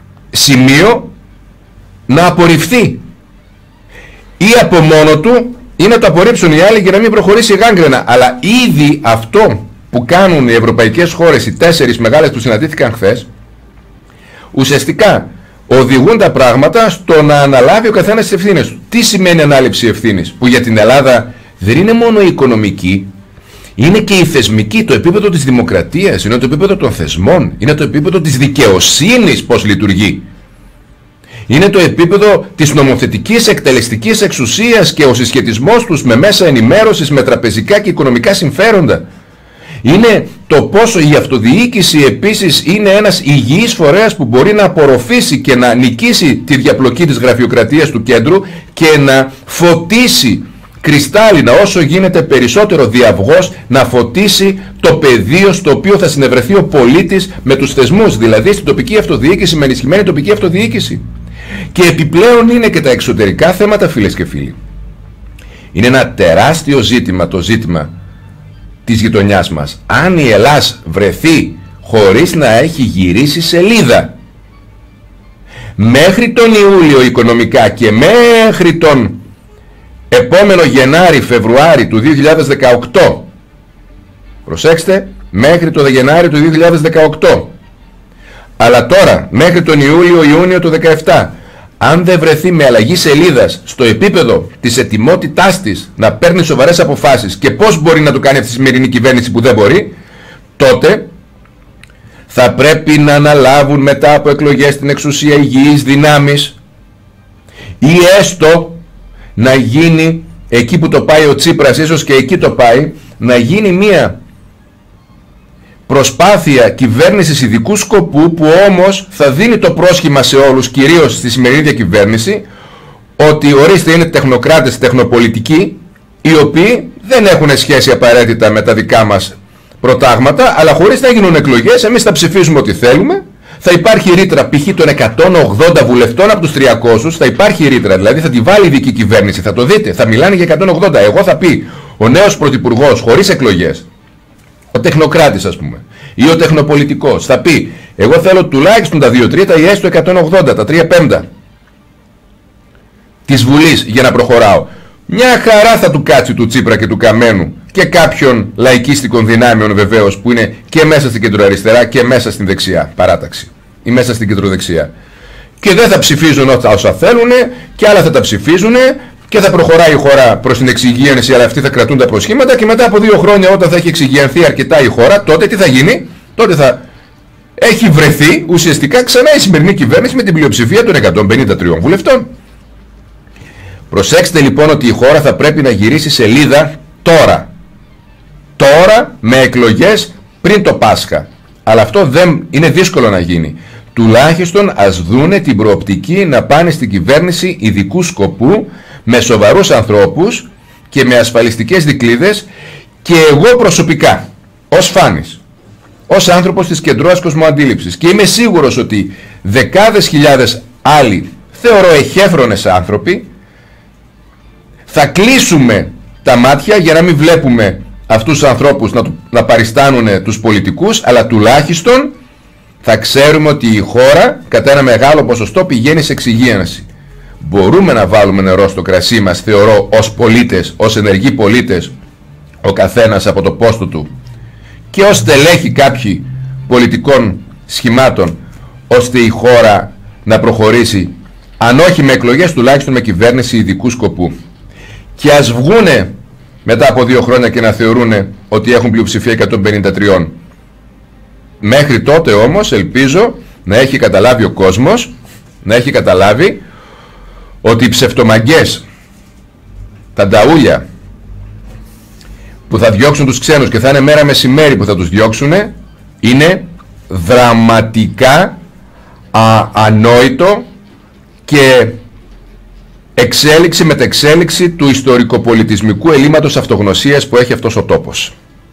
σημείο να απορριφθεί ή από μόνο του ή να το απορρίψουν οι άλλοι και να μην προχωρήσει γάγκρενα. Αλλά ήδη αυτό που κάνουν οι ευρωπαϊκές χώρες, οι 4 μεγάλες που συναντήθηκαν χθες, ουσιαστικά οδηγούν τα πράγματα στο να αναλάβει ο καθένας τις ευθύνες του. Τι σημαίνει ανάληψη ευθύνης? Που για την Ελλάδα δεν είναι μόνο η οικονομική, είναι και η θεσμική, το επίπεδο της δημοκρατίας, είναι το επίπεδο των θεσμών, είναι το επίπεδο της δικαιοσύνης πώς λειτουργεί. Είναι το επίπεδο της νομοθετικής εκτελεστικής εξουσίας και ο συσχετισμός τους με μέσα ενημέρωσης, με τραπεζικά και οικονομικά συμφέροντα. Είναι το πόσο η αυτοδιοίκηση επίσης είναι ένας υγιής φορέας που μπορεί να απορροφήσει και να νικήσει τη διαπλοκή της γραφειοκρατίας του κέντρου και να φωτίσει κρυστάλλινα όσο γίνεται περισσότερο διαυγός, να φωτίσει το πεδίο στο οποίο θα συνευρεθεί ο πολίτης με τους θεσμούς, δηλαδή στην τοπική αυτοδιοίκηση, με ενισχυμένη τοπική αυτοδιοίκηση. Και επιπλέον είναι και τα εξωτερικά θέματα, φίλες και φίλοι. Είναι ένα τεράστιο ζήτημα, το ζήτημα της γειτονιάς μας. Αν η Ελλάς βρεθεί χωρίς να έχει γυρίσει σελίδα μέχρι τον Ιούλιο οικονομικά και μέχρι τον επόμενο Γενάρη-Φεβρουάρη του 2018, προσέξτε, μέχρι το Γενάρη του 2018, αλλά τώρα μέχρι τον Ιούλιο-Ιούνιο του 2017, αν δεν βρεθεί με αλλαγή σελίδας στο επίπεδο της ετοιμότητάς της να παίρνει σοβαρές αποφάσεις και πώς μπορεί να το κάνει αυτή η σημερινή κυβέρνηση που δεν μπορεί, τότε θα πρέπει να αναλάβουν μετά από εκλογές την εξουσία υγιείς δυνάμεις, ή έστω να γίνει εκεί που το πάει ο Τσίπρας, ίσως και εκεί το πάει, να γίνει μια προσπάθεια κυβέρνησης ειδικού σκοπού που όμως θα δίνει το πρόσχημα σε όλους, κυρίως στη σημερινή διακυβέρνηση, ότι ορίστε είναι τεχνοκράτες, τεχνοπολιτικοί, οι οποίοι δεν έχουν σχέση απαραίτητα με τα δικά μας προτάγματα, αλλά χωρίς να γίνουν εκλογές, εμείς θα ψηφίζουμε ό,τι θέλουμε. Θα υπάρχει ρήτρα π.χ. των 180 βουλευτών από τους 300, θα υπάρχει ρήτρα, δηλαδή θα τη βάλει η ειδική κυβέρνηση, θα το δείτε, θα μιλάνε για 180. Εγώ θα πει ο νέος πρωθυπουργός χωρίς εκλογές, ο τεχνοκράτης ας πούμε, ή ο τεχνοπολιτικός, θα πει εγώ θέλω τουλάχιστον τα 2 τρίτα ή έστω 180, τα 3 πέμπτα της Βουλής για να προχωράω. Μια χαρά θα του κάτσει του Τσίπρα και του Καμένου και κάποιων λαϊκίστικων δυνάμεων βεβαίως που είναι και μέσα στην κεντροαριστερά και μέσα στην δεξιά παράταξη ή μέσα στην κεντροδεξιά. Και δεν θα ψηφίζουν όσα θέλουν και άλλα θα τα ψηφίζουν και θα προχωράει η χώρα προς την εξυγίανση, αλλά αυτοί θα κρατούν τα προσχήματα και μετά από 2 χρόνια όταν θα έχει εξυγιανθεί αρκετά η χώρα, τότε τι θα γίνει? Τότε θα έχει βρεθεί ουσιαστικά ξανά η σημερινή κυβέρνηση με την πλειοψηφία των 153 βουλευτών. Προσέξτε λοιπόν ότι η χώρα θα πρέπει να γυρίσει σελίδα τώρα. Τώρα με εκλογές πριν το Πάσχα. Αλλά αυτό δεν είναι δύσκολο να γίνει. Τουλάχιστον ας δούνε την προοπτική να πάνε στην κυβέρνηση ειδικού σκοπού, με σοβαρούς ανθρώπους και με ασφαλιστικές δικλείδες. Και εγώ προσωπικά, ως Φάνης, ως άνθρωπος της κεντρώας κοσμοαντίληψης, και είμαι σίγουρος ότι δεκάδες χιλιάδες άλλοι θεωρώ εχέφρονες άνθρωποι, θα κλείσουμε τα μάτια για να μην βλέπουμε αυτούς τους ανθρώπους να παριστάνουν τους πολιτικούς, αλλά τουλάχιστον θα ξέρουμε ότι η χώρα κατά ένα μεγάλο ποσοστό πηγαίνει σε εξυγίανση. Μπορούμε να βάλουμε νερό στο κρασί μας, θεωρώ, ως πολίτες, ως ενεργοί πολίτες, ο καθένας από το πόστο του και ως στελέχη κάποιοι πολιτικών σχημάτων, ώστε η χώρα να προχωρήσει, αν όχι με εκλογές, τουλάχιστον με κυβέρνηση ειδικού σκοπού. Και ας βγούνε μετά από 2 χρόνια και να θεωρούν ότι έχουν πλειοψηφία 153. Μέχρι τότε όμως ελπίζω να έχει καταλάβει ο κόσμος, να έχει καταλάβει ότι οι ψευτομαγκές, τα νταούλια που θα διώξουν τους ξένους και θα είναι μέρα μεσημέρι που θα τους διώξουν, είναι δραματικά ανόητο και εξέλιξη μετεξέλιξη του ιστορικοπολιτισμικού ελλείμματος αυτογνωσίας που έχει αυτός ο τόπος.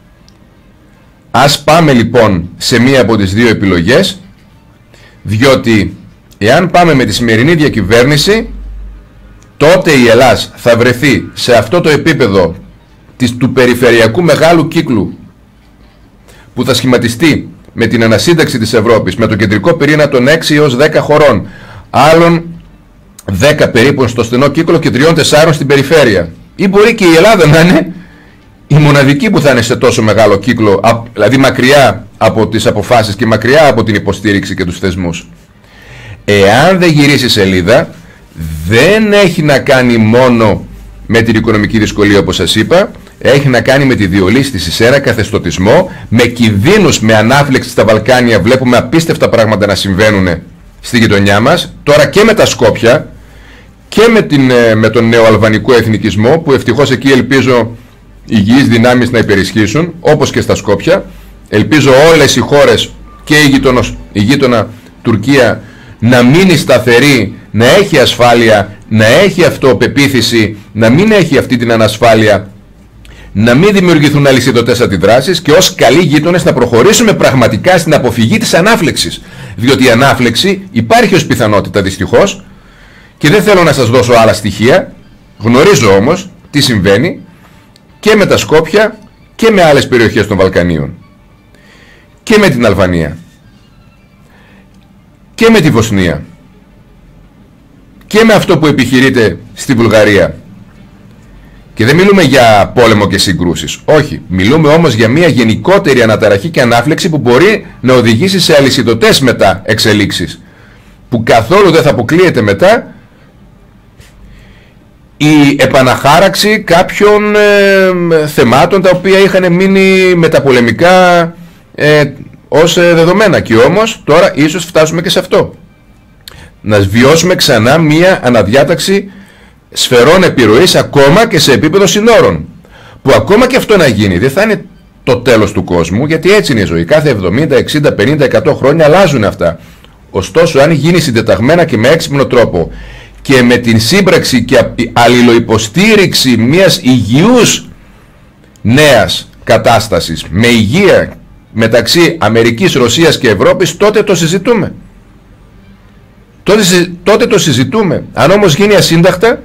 Ας πάμε λοιπόν σε μία από τις 2 επιλογές, διότι εάν πάμε με τη σημερινή διακυβέρνηση, τότε η Ελλάς θα βρεθεί σε αυτό το επίπεδο του περιφερειακού μεγάλου κύκλου που θα σχηματιστεί με την ανασύνταξη της Ευρώπης, με το κεντρικό πυρήνα των 6 έως 10 χωρών, άλλων 10 περίπου στο στενό κύκλο και 3-4 στην περιφέρεια. Ή μπορεί και η Ελλάδα να είναι η μοναδική που θα είναι σε τόσο μεγάλο κύκλο, δηλαδή μακριά από τις αποφάσεις και μακριά από την υποστήριξη και τους θεσμούς. Εάν δεν γυρίσει σελίδα, δεν έχει να κάνει μόνο με την οικονομική δυσκολία όπως σας είπα, έχει να κάνει με τη διολίσθηση σε ένα καθεστωτισμό, με κινδύνους, με ανάφλεξη στα Βαλκάνια. Βλέπουμε απίστευτα πράγματα να συμβαίνουν στη γειτονιά μας, τώρα και με τα Σκόπια και με τον νεοαλβανικό εθνικισμό, που ευτυχώς εκεί ελπίζω οι υγιείς δυνάμεις να υπερισχύσουν, όπως και στα Σκόπια. Ελπίζω όλες οι χώρες και η γείτονα Τουρκία να μείνει σταθερή, να έχει ασφάλεια, να έχει αυτοπεποίθηση, να μην έχει αυτή την ανασφάλεια, να μην δημιουργηθούν αλυσιδωτές αντιδράσεις και ως καλοί γείτονες να προχωρήσουμε πραγματικά στην αποφυγή της ανάφλεξης. Διότι η ανάφλεξη υπάρχει ως πιθανότητα δυστυχώς και δεν θέλω να σας δώσω άλλα στοιχεία, γνωρίζω όμως τι συμβαίνει και με τα Σκόπια και με άλλες περιοχές των Βαλκανίων και με την Αλβανία και με τη Βοσνία και με αυτό που επιχειρείται στη Βουλγαρία. Και δεν μιλούμε για πόλεμο και συγκρούσεις, όχι, μιλούμε όμως για μια γενικότερη αναταραχή και ανάφλεξη που μπορεί να οδηγήσει σε αλυσιδωτές μετά εξελίξεις, που καθόλου δεν θα αποκλείεται μετά η επαναχάραξη κάποιων θεμάτων τα οποία είχαν μείνει μεταπολεμικά ως δεδομένα. Και όμως τώρα ίσως φτάσουμε και σε αυτό. Να βιώσουμε ξανά μία αναδιάταξη σφαιρών επιρροής ακόμα και σε επίπεδο συνόρων. Που ακόμα και αυτό να γίνει δεν θα είναι το τέλος του κόσμου, γιατί έτσι είναι η ζωή. Κάθε 70, 60, 50, 100 χρόνια αλλάζουν αυτά. Ωστόσο, αν γίνει συντεταγμένα και με έξυπνο τρόπο και με την σύμπραξη και αλληλοϊποστήριξη μιας υγιούς νέας κατάστασης, με υγεία μεταξύ Αμερικής, Ρωσίας και Ευρώπης, τότε το συζητούμε. Τότε το συζητούμε. Αν όμως γίνει ασύνταχτα,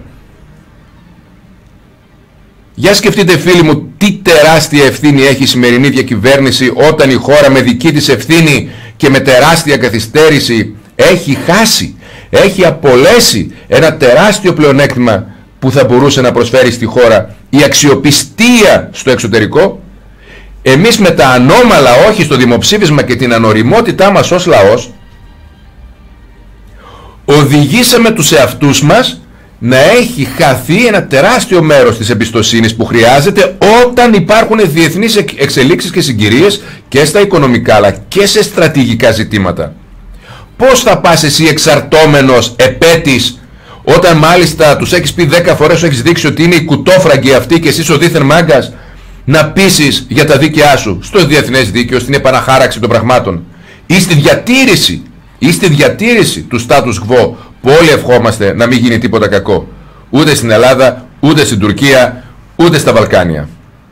για σκεφτείτε φίλοι μου τι τεράστια ευθύνη έχει η σημερινή διακυβέρνηση, όταν η χώρα με δική της ευθύνη και με τεράστια καθυστέρηση έχει χάσει, έχει απολέσει ένα τεράστιο πλεονέκτημα που θα μπορούσε να προσφέρει στη χώρα, η αξιοπιστία στο εξωτερικό. Εμείς με τα ανώμαλα όχι στο δημοψήφισμα και την ανοριμότητά μας ως λαός, οδηγήσαμε τους εαυτούς μας να έχει χαθεί ένα τεράστιο μέρος της εμπιστοσύνης που χρειάζεται όταν υπάρχουν διεθνείς εξελίξεις και συγκυρίες και στα οικονομικά αλλά και σε στρατηγικά ζητήματα. Πώς θα πας εσύ εξαρτώμενος επέτης, όταν μάλιστα τους έχεις πει 10 φορές, σου έχεις δείξει ότι είναι οι κουτόφραγκοι αυτοί και εσύ ο δίθεν μάγκας, να πείσεις για τα δίκαιά σου στο διεθνές δίκαιο, στην επαναχάραξη των πραγμάτων ή στη διατήρηση του status quo που όλοι ευχόμαστε να μην γίνει τίποτα κακό, ούτε στην Ελλάδα, ούτε στην Τουρκία, ούτε στα Βαλκάνια.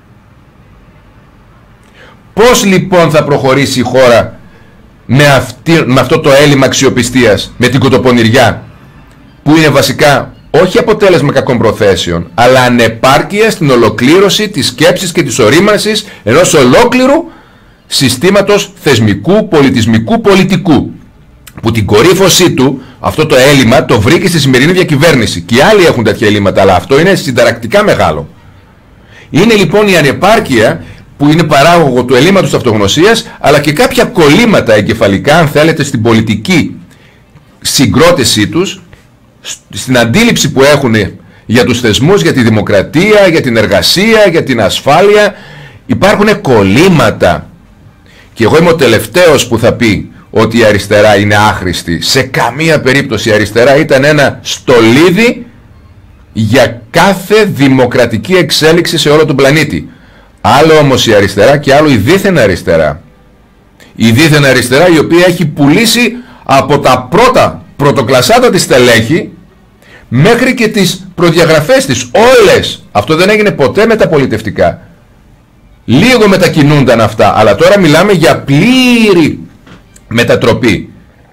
Πώς λοιπόν θα προχωρήσει η χώρα με αυτό το έλλειμμα αξιοπιστίας, με την κοτοπονηριά, που είναι βασικά όχι αποτέλεσμα κακών προθέσεων, αλλά ανεπάρκεια στην ολοκλήρωση της σκέψης και της ορίμανσης ενός ολόκληρου συστήματος θεσμικού, πολιτισμικού, πολιτικού, που την κορύφωσή του, αυτό το έλλειμμα, το βρήκε στη σημερινή διακυβέρνηση. Και οι άλλοι έχουν τέτοια έλλειμματα, αλλά αυτό είναι συνταρακτικά μεγάλο. Είναι λοιπόν η ανεπάρκεια που είναι παράγωγο του ελλείμματος αυτογνωσίας, αλλά και κάποια κολλήματα εγκεφαλικά, αν θέλετε, στην πολιτική συγκρότησή τους, στην αντίληψη που έχουν για τους θεσμούς, για τη δημοκρατία, για την εργασία, για την ασφάλεια. Υπάρχουν κολλήματα. Και εγώ είμαι ο τελευταίος που θα πει ότι η αριστερά είναι άχρηστη. Σε καμία περίπτωση η αριστερά ήταν ένα στολίδι για κάθε δημοκρατική εξέλιξη σε όλο τον πλανήτη. Άλλο όμως η αριστερά και άλλο η δίθεν αριστερά. Η δίθεν αριστερά η οποία έχει πουλήσει από τα πρώτα πρωτοκλασσάτα της στελέχη μέχρι και τις προδιαγραφές της. Όλες. Αυτό δεν έγινε ποτέ μεταπολιτευτικά. Λίγο μετακινούνταν αυτά. Αλλά τώρα μιλάμε για πλήρη μετατροπή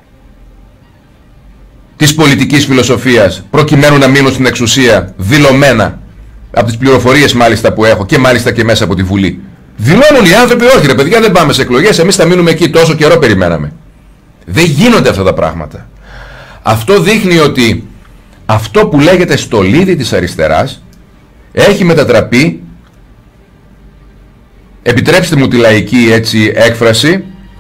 της πολιτικής φιλοσοφίας προκειμένου να μείνουν στην εξουσία, δηλωμένα από τις πληροφορίες μάλιστα που έχω και μάλιστα και μέσα από τη Βουλή. Δηλώνουν οι άνθρωποι, όχι ρε παιδιά, δεν πάμε σε εκλογές, εμείς θα μείνουμε εκεί, τόσο καιρό περιμέναμε. Δεν γίνονται αυτά τα πράγματα. Αυτό δείχνει ότι αυτό που λέγεται στολίδι της αριστεράς έχει μετατραπεί, επιτρέψτε μου τη λαϊκή έτσι έκφραση,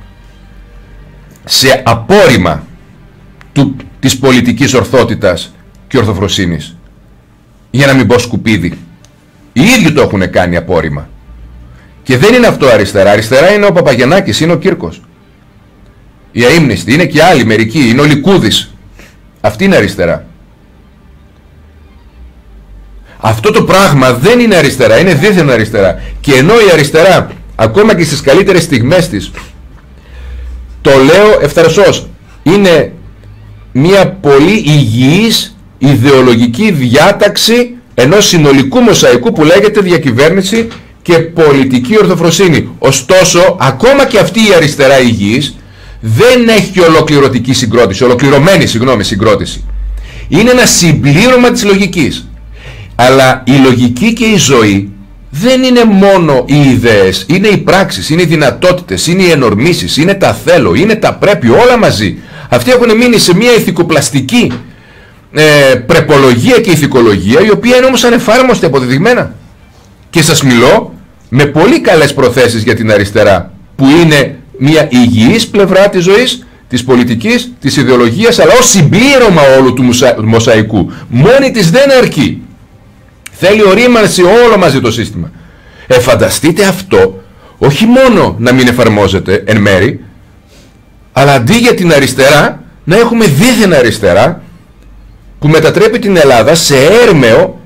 σε απόρριμα της πολιτικής ορθότητας και ορθοφροσύνης. Για να μην πω σκουπίδι. Οι ίδιοι το έχουν κάνει απόρριμα. Και δεν είναι αυτό αριστερά. Αριστερά είναι ο Παπαγιαννάκης, είναι ο Κύρκος. Οι αείμνηστοι, είναι και άλλοι μερικοί, είναι ο Λικούδης. Αυτή είναι αριστερά. Αυτό το πράγμα δεν είναι αριστερά, είναι δίθεν αριστερά. Και ενώ η αριστερά, ακόμα και στις καλύτερες στιγμές της, το λέω ευθαρσώς, είναι μια πολύ υγιής ιδεολογική διάταξη ενός συνολικού μοσαϊκού που λέγεται διακυβέρνηση και πολιτική ορθοφροσύνη. Ωστόσο, ακόμα και αυτή η αριστερά υγιής δεν έχει ολοκληρωτική συγκρότηση, ολοκληρωμένη συγκρότηση. Είναι ένα συμπλήρωμα της λογικής. Αλλά η λογική και η ζωή δεν είναι μόνο οι ιδέες, είναι οι πράξεις, είναι οι δυνατότητες, είναι οι ενορμήσεις, είναι τα θέλω, είναι τα πρέπει, όλα μαζί. Αυτοί έχουν μείνει σε μια ηθικοπλαστική πρεπολογία και ηθικολογία, η οποία είναι όμως ανεφάρμοστη, αποδεδειγμένα. Και σας μιλώ με πολύ καλές προθέσεις για την αριστερά, που είναι μια υγιής πλευρά της ζωής, της πολιτικής, της ιδεολογίας, αλλά ως συμπλήρωμα όλου του μοσαϊκού. Μόνη της δεν αρκεί. Θέλει ορίμανση όλο μαζί το σύστημα. Φανταστείτε αυτό, όχι μόνο να μην εφαρμόζεται εν μέρη, αλλά αντί για την αριστερά, να έχουμε δίθεν αριστερά, που μετατρέπει την Ελλάδα σε έρμεο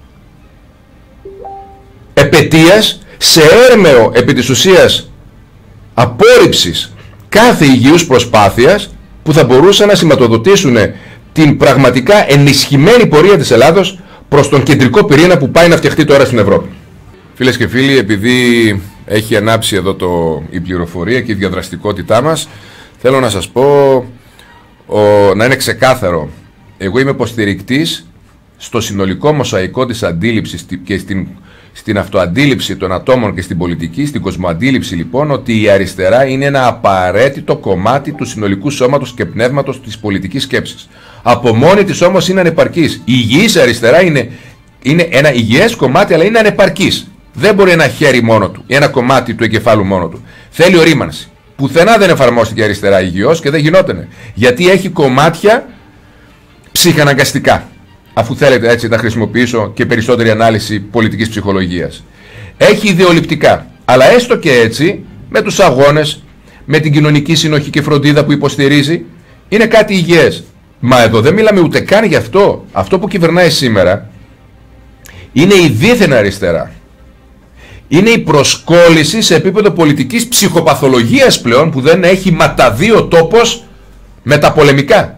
επετείας, σε έρμεο επί της ουσίας απόρριψης κάθε υγιούς προσπάθειας που θα μπορούσαν να σηματοδοτήσουν την πραγματικά ενισχυμένη πορεία της Ελλάδος προς τον κεντρικό πυρήνα που πάει να φτιαχτεί τώρα στην Ευρώπη. Φίλες και φίλοι, επειδή έχει ανάψει εδώ η πληροφορία και η διαδραστικότητά μας, θέλω να σας πω, να είναι ξεκάθαρο, εγώ είμαι υποστηρικτής στο συνολικό μοσαϊκό της αντίληψης και στην αυτοαντίληψη των ατόμων και στην πολιτική, στην κοσμοαντίληψη λοιπόν, ότι η αριστερά είναι ένα απαραίτητο κομμάτι του συνολικού σώματος και πνεύματος της πολιτικής σκέψης. Από μόνη της όμως είναι ανεπαρκής. Η υγιής αριστερά είναι ένα υγιές κομμάτι, αλλά είναι ανεπαρκής. Δεν μπορεί ένα χέρι μόνο του ή ένα κομμάτι του εγκεφάλου μόνο του. Θέλει ορίμανση. Πουθενά δεν εφαρμόστηκε αριστερά υγιώς και δεν γινότανε. Γιατί έχει κομμάτια ψυχαναγκαστικά. Αφού θέλετε έτσι να χρησιμοποιήσω και περισσότερη ανάλυση πολιτικής ψυχολογίας. Έχει ιδεολειπτικά. Αλλά έστω και έτσι, με τους αγώνες, με την κοινωνική συνοχή και φροντίδα που υποστηρίζει, είναι κάτι υγιές. Μα εδώ δεν μιλάμε ούτε καν γι' αυτό. Αυτό που κυβερνάει σήμερα είναι η δίθεν αριστερά. Είναι η προσκόλληση σε επίπεδο πολιτικής ψυχοπαθολογίας πλέον, που δεν έχει ματαδεί ο τόπος με τα πολεμικά.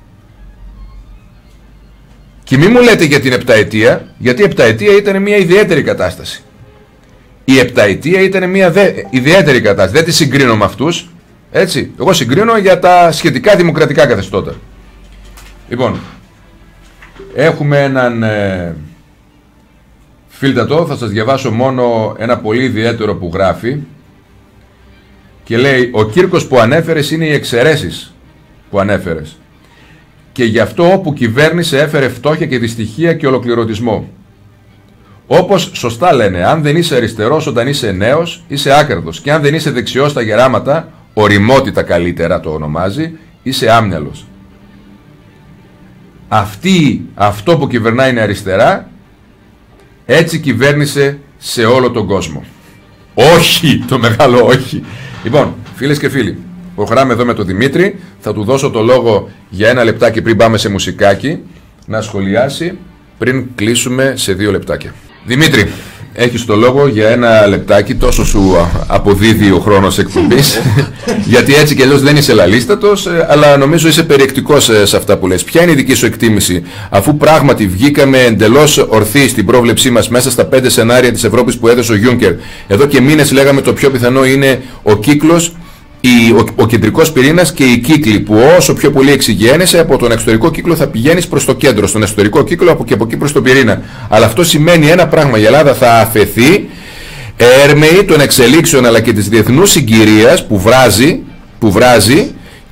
Και μη μου λέτε για την επταετία, γιατί η επταετία ήταν μια ιδιαίτερη κατάσταση. Η επταετία ήταν μια ιδιαίτερη κατάσταση. Δεν τη συγκρίνω με αυτούς. Έτσι. Εγώ συγκρίνω για τα σχετικά δημοκρατικά καθεστώτα. Λοιπόν, έχουμε έναν φίλτατο, θα σας διαβάσω μόνο ένα πολύ ιδιαίτερο που γράφει και λέει: ο Κύρκος που ανέφερες είναι οι εξαιρέσεις που ανέφερες. Και γι' αυτό όπου κυβέρνησε έφερε φτώχεια και δυστυχία και ολοκληρωτισμό. Όπως σωστά λένε, αν δεν είσαι αριστερός όταν είσαι νέος, είσαι άκαρδος. Και αν δεν είσαι δεξιός στα γεράματα, οριμότητα καλύτερα το ονομάζει, είσαι άμυαλος. Αυτό που κυβερνάει είναι αριστερά, έτσι κυβέρνησε σε όλο τον κόσμο. Όχι, το μεγάλο όχι. Λοιπόν, φίλες και φίλοι, προχωράμε εδώ με τον Δημήτρη. Θα του δώσω το λόγο για ένα λεπτάκι πριν πάμε σε μουσικάκι, να σχολιάσει πριν κλείσουμε σε 2 λεπτάκια. Δημήτρη, έχεις το λόγο για ένα λεπτάκι, τόσο σου αποδίδει ο χρόνος εκπομπής, γιατί έτσι κι αλλιώς δεν είσαι λαλίστατος, αλλά νομίζω είσαι περιεκτικός σε αυτά που λες. Ποια είναι η δική σου εκτίμηση, αφού πράγματι βγήκαμε εντελώς ορθοί στην πρόβλεψή μας μέσα στα 5 σενάρια της Ευρώπης που έδωσε ο Γιούνκερ? Εδώ και μήνες λέγαμε το πιο πιθανό είναι ο κύκλος, ο κεντρικός πυρήνας και οι κύκλοι, που όσο πιο πολύ εξηγιένεσαι από τον εξωτερικό κύκλο θα πηγαίνεις προς το κέντρο, στον εσωτερικό κύκλο και από εκεί προς τον πυρήνα. Αλλά αυτό σημαίνει ένα πράγμα: η Ελλάδα θα αφαιθεί έρμεη των εξελίξεων αλλά και της διεθνούς συγκυρίας που βράζει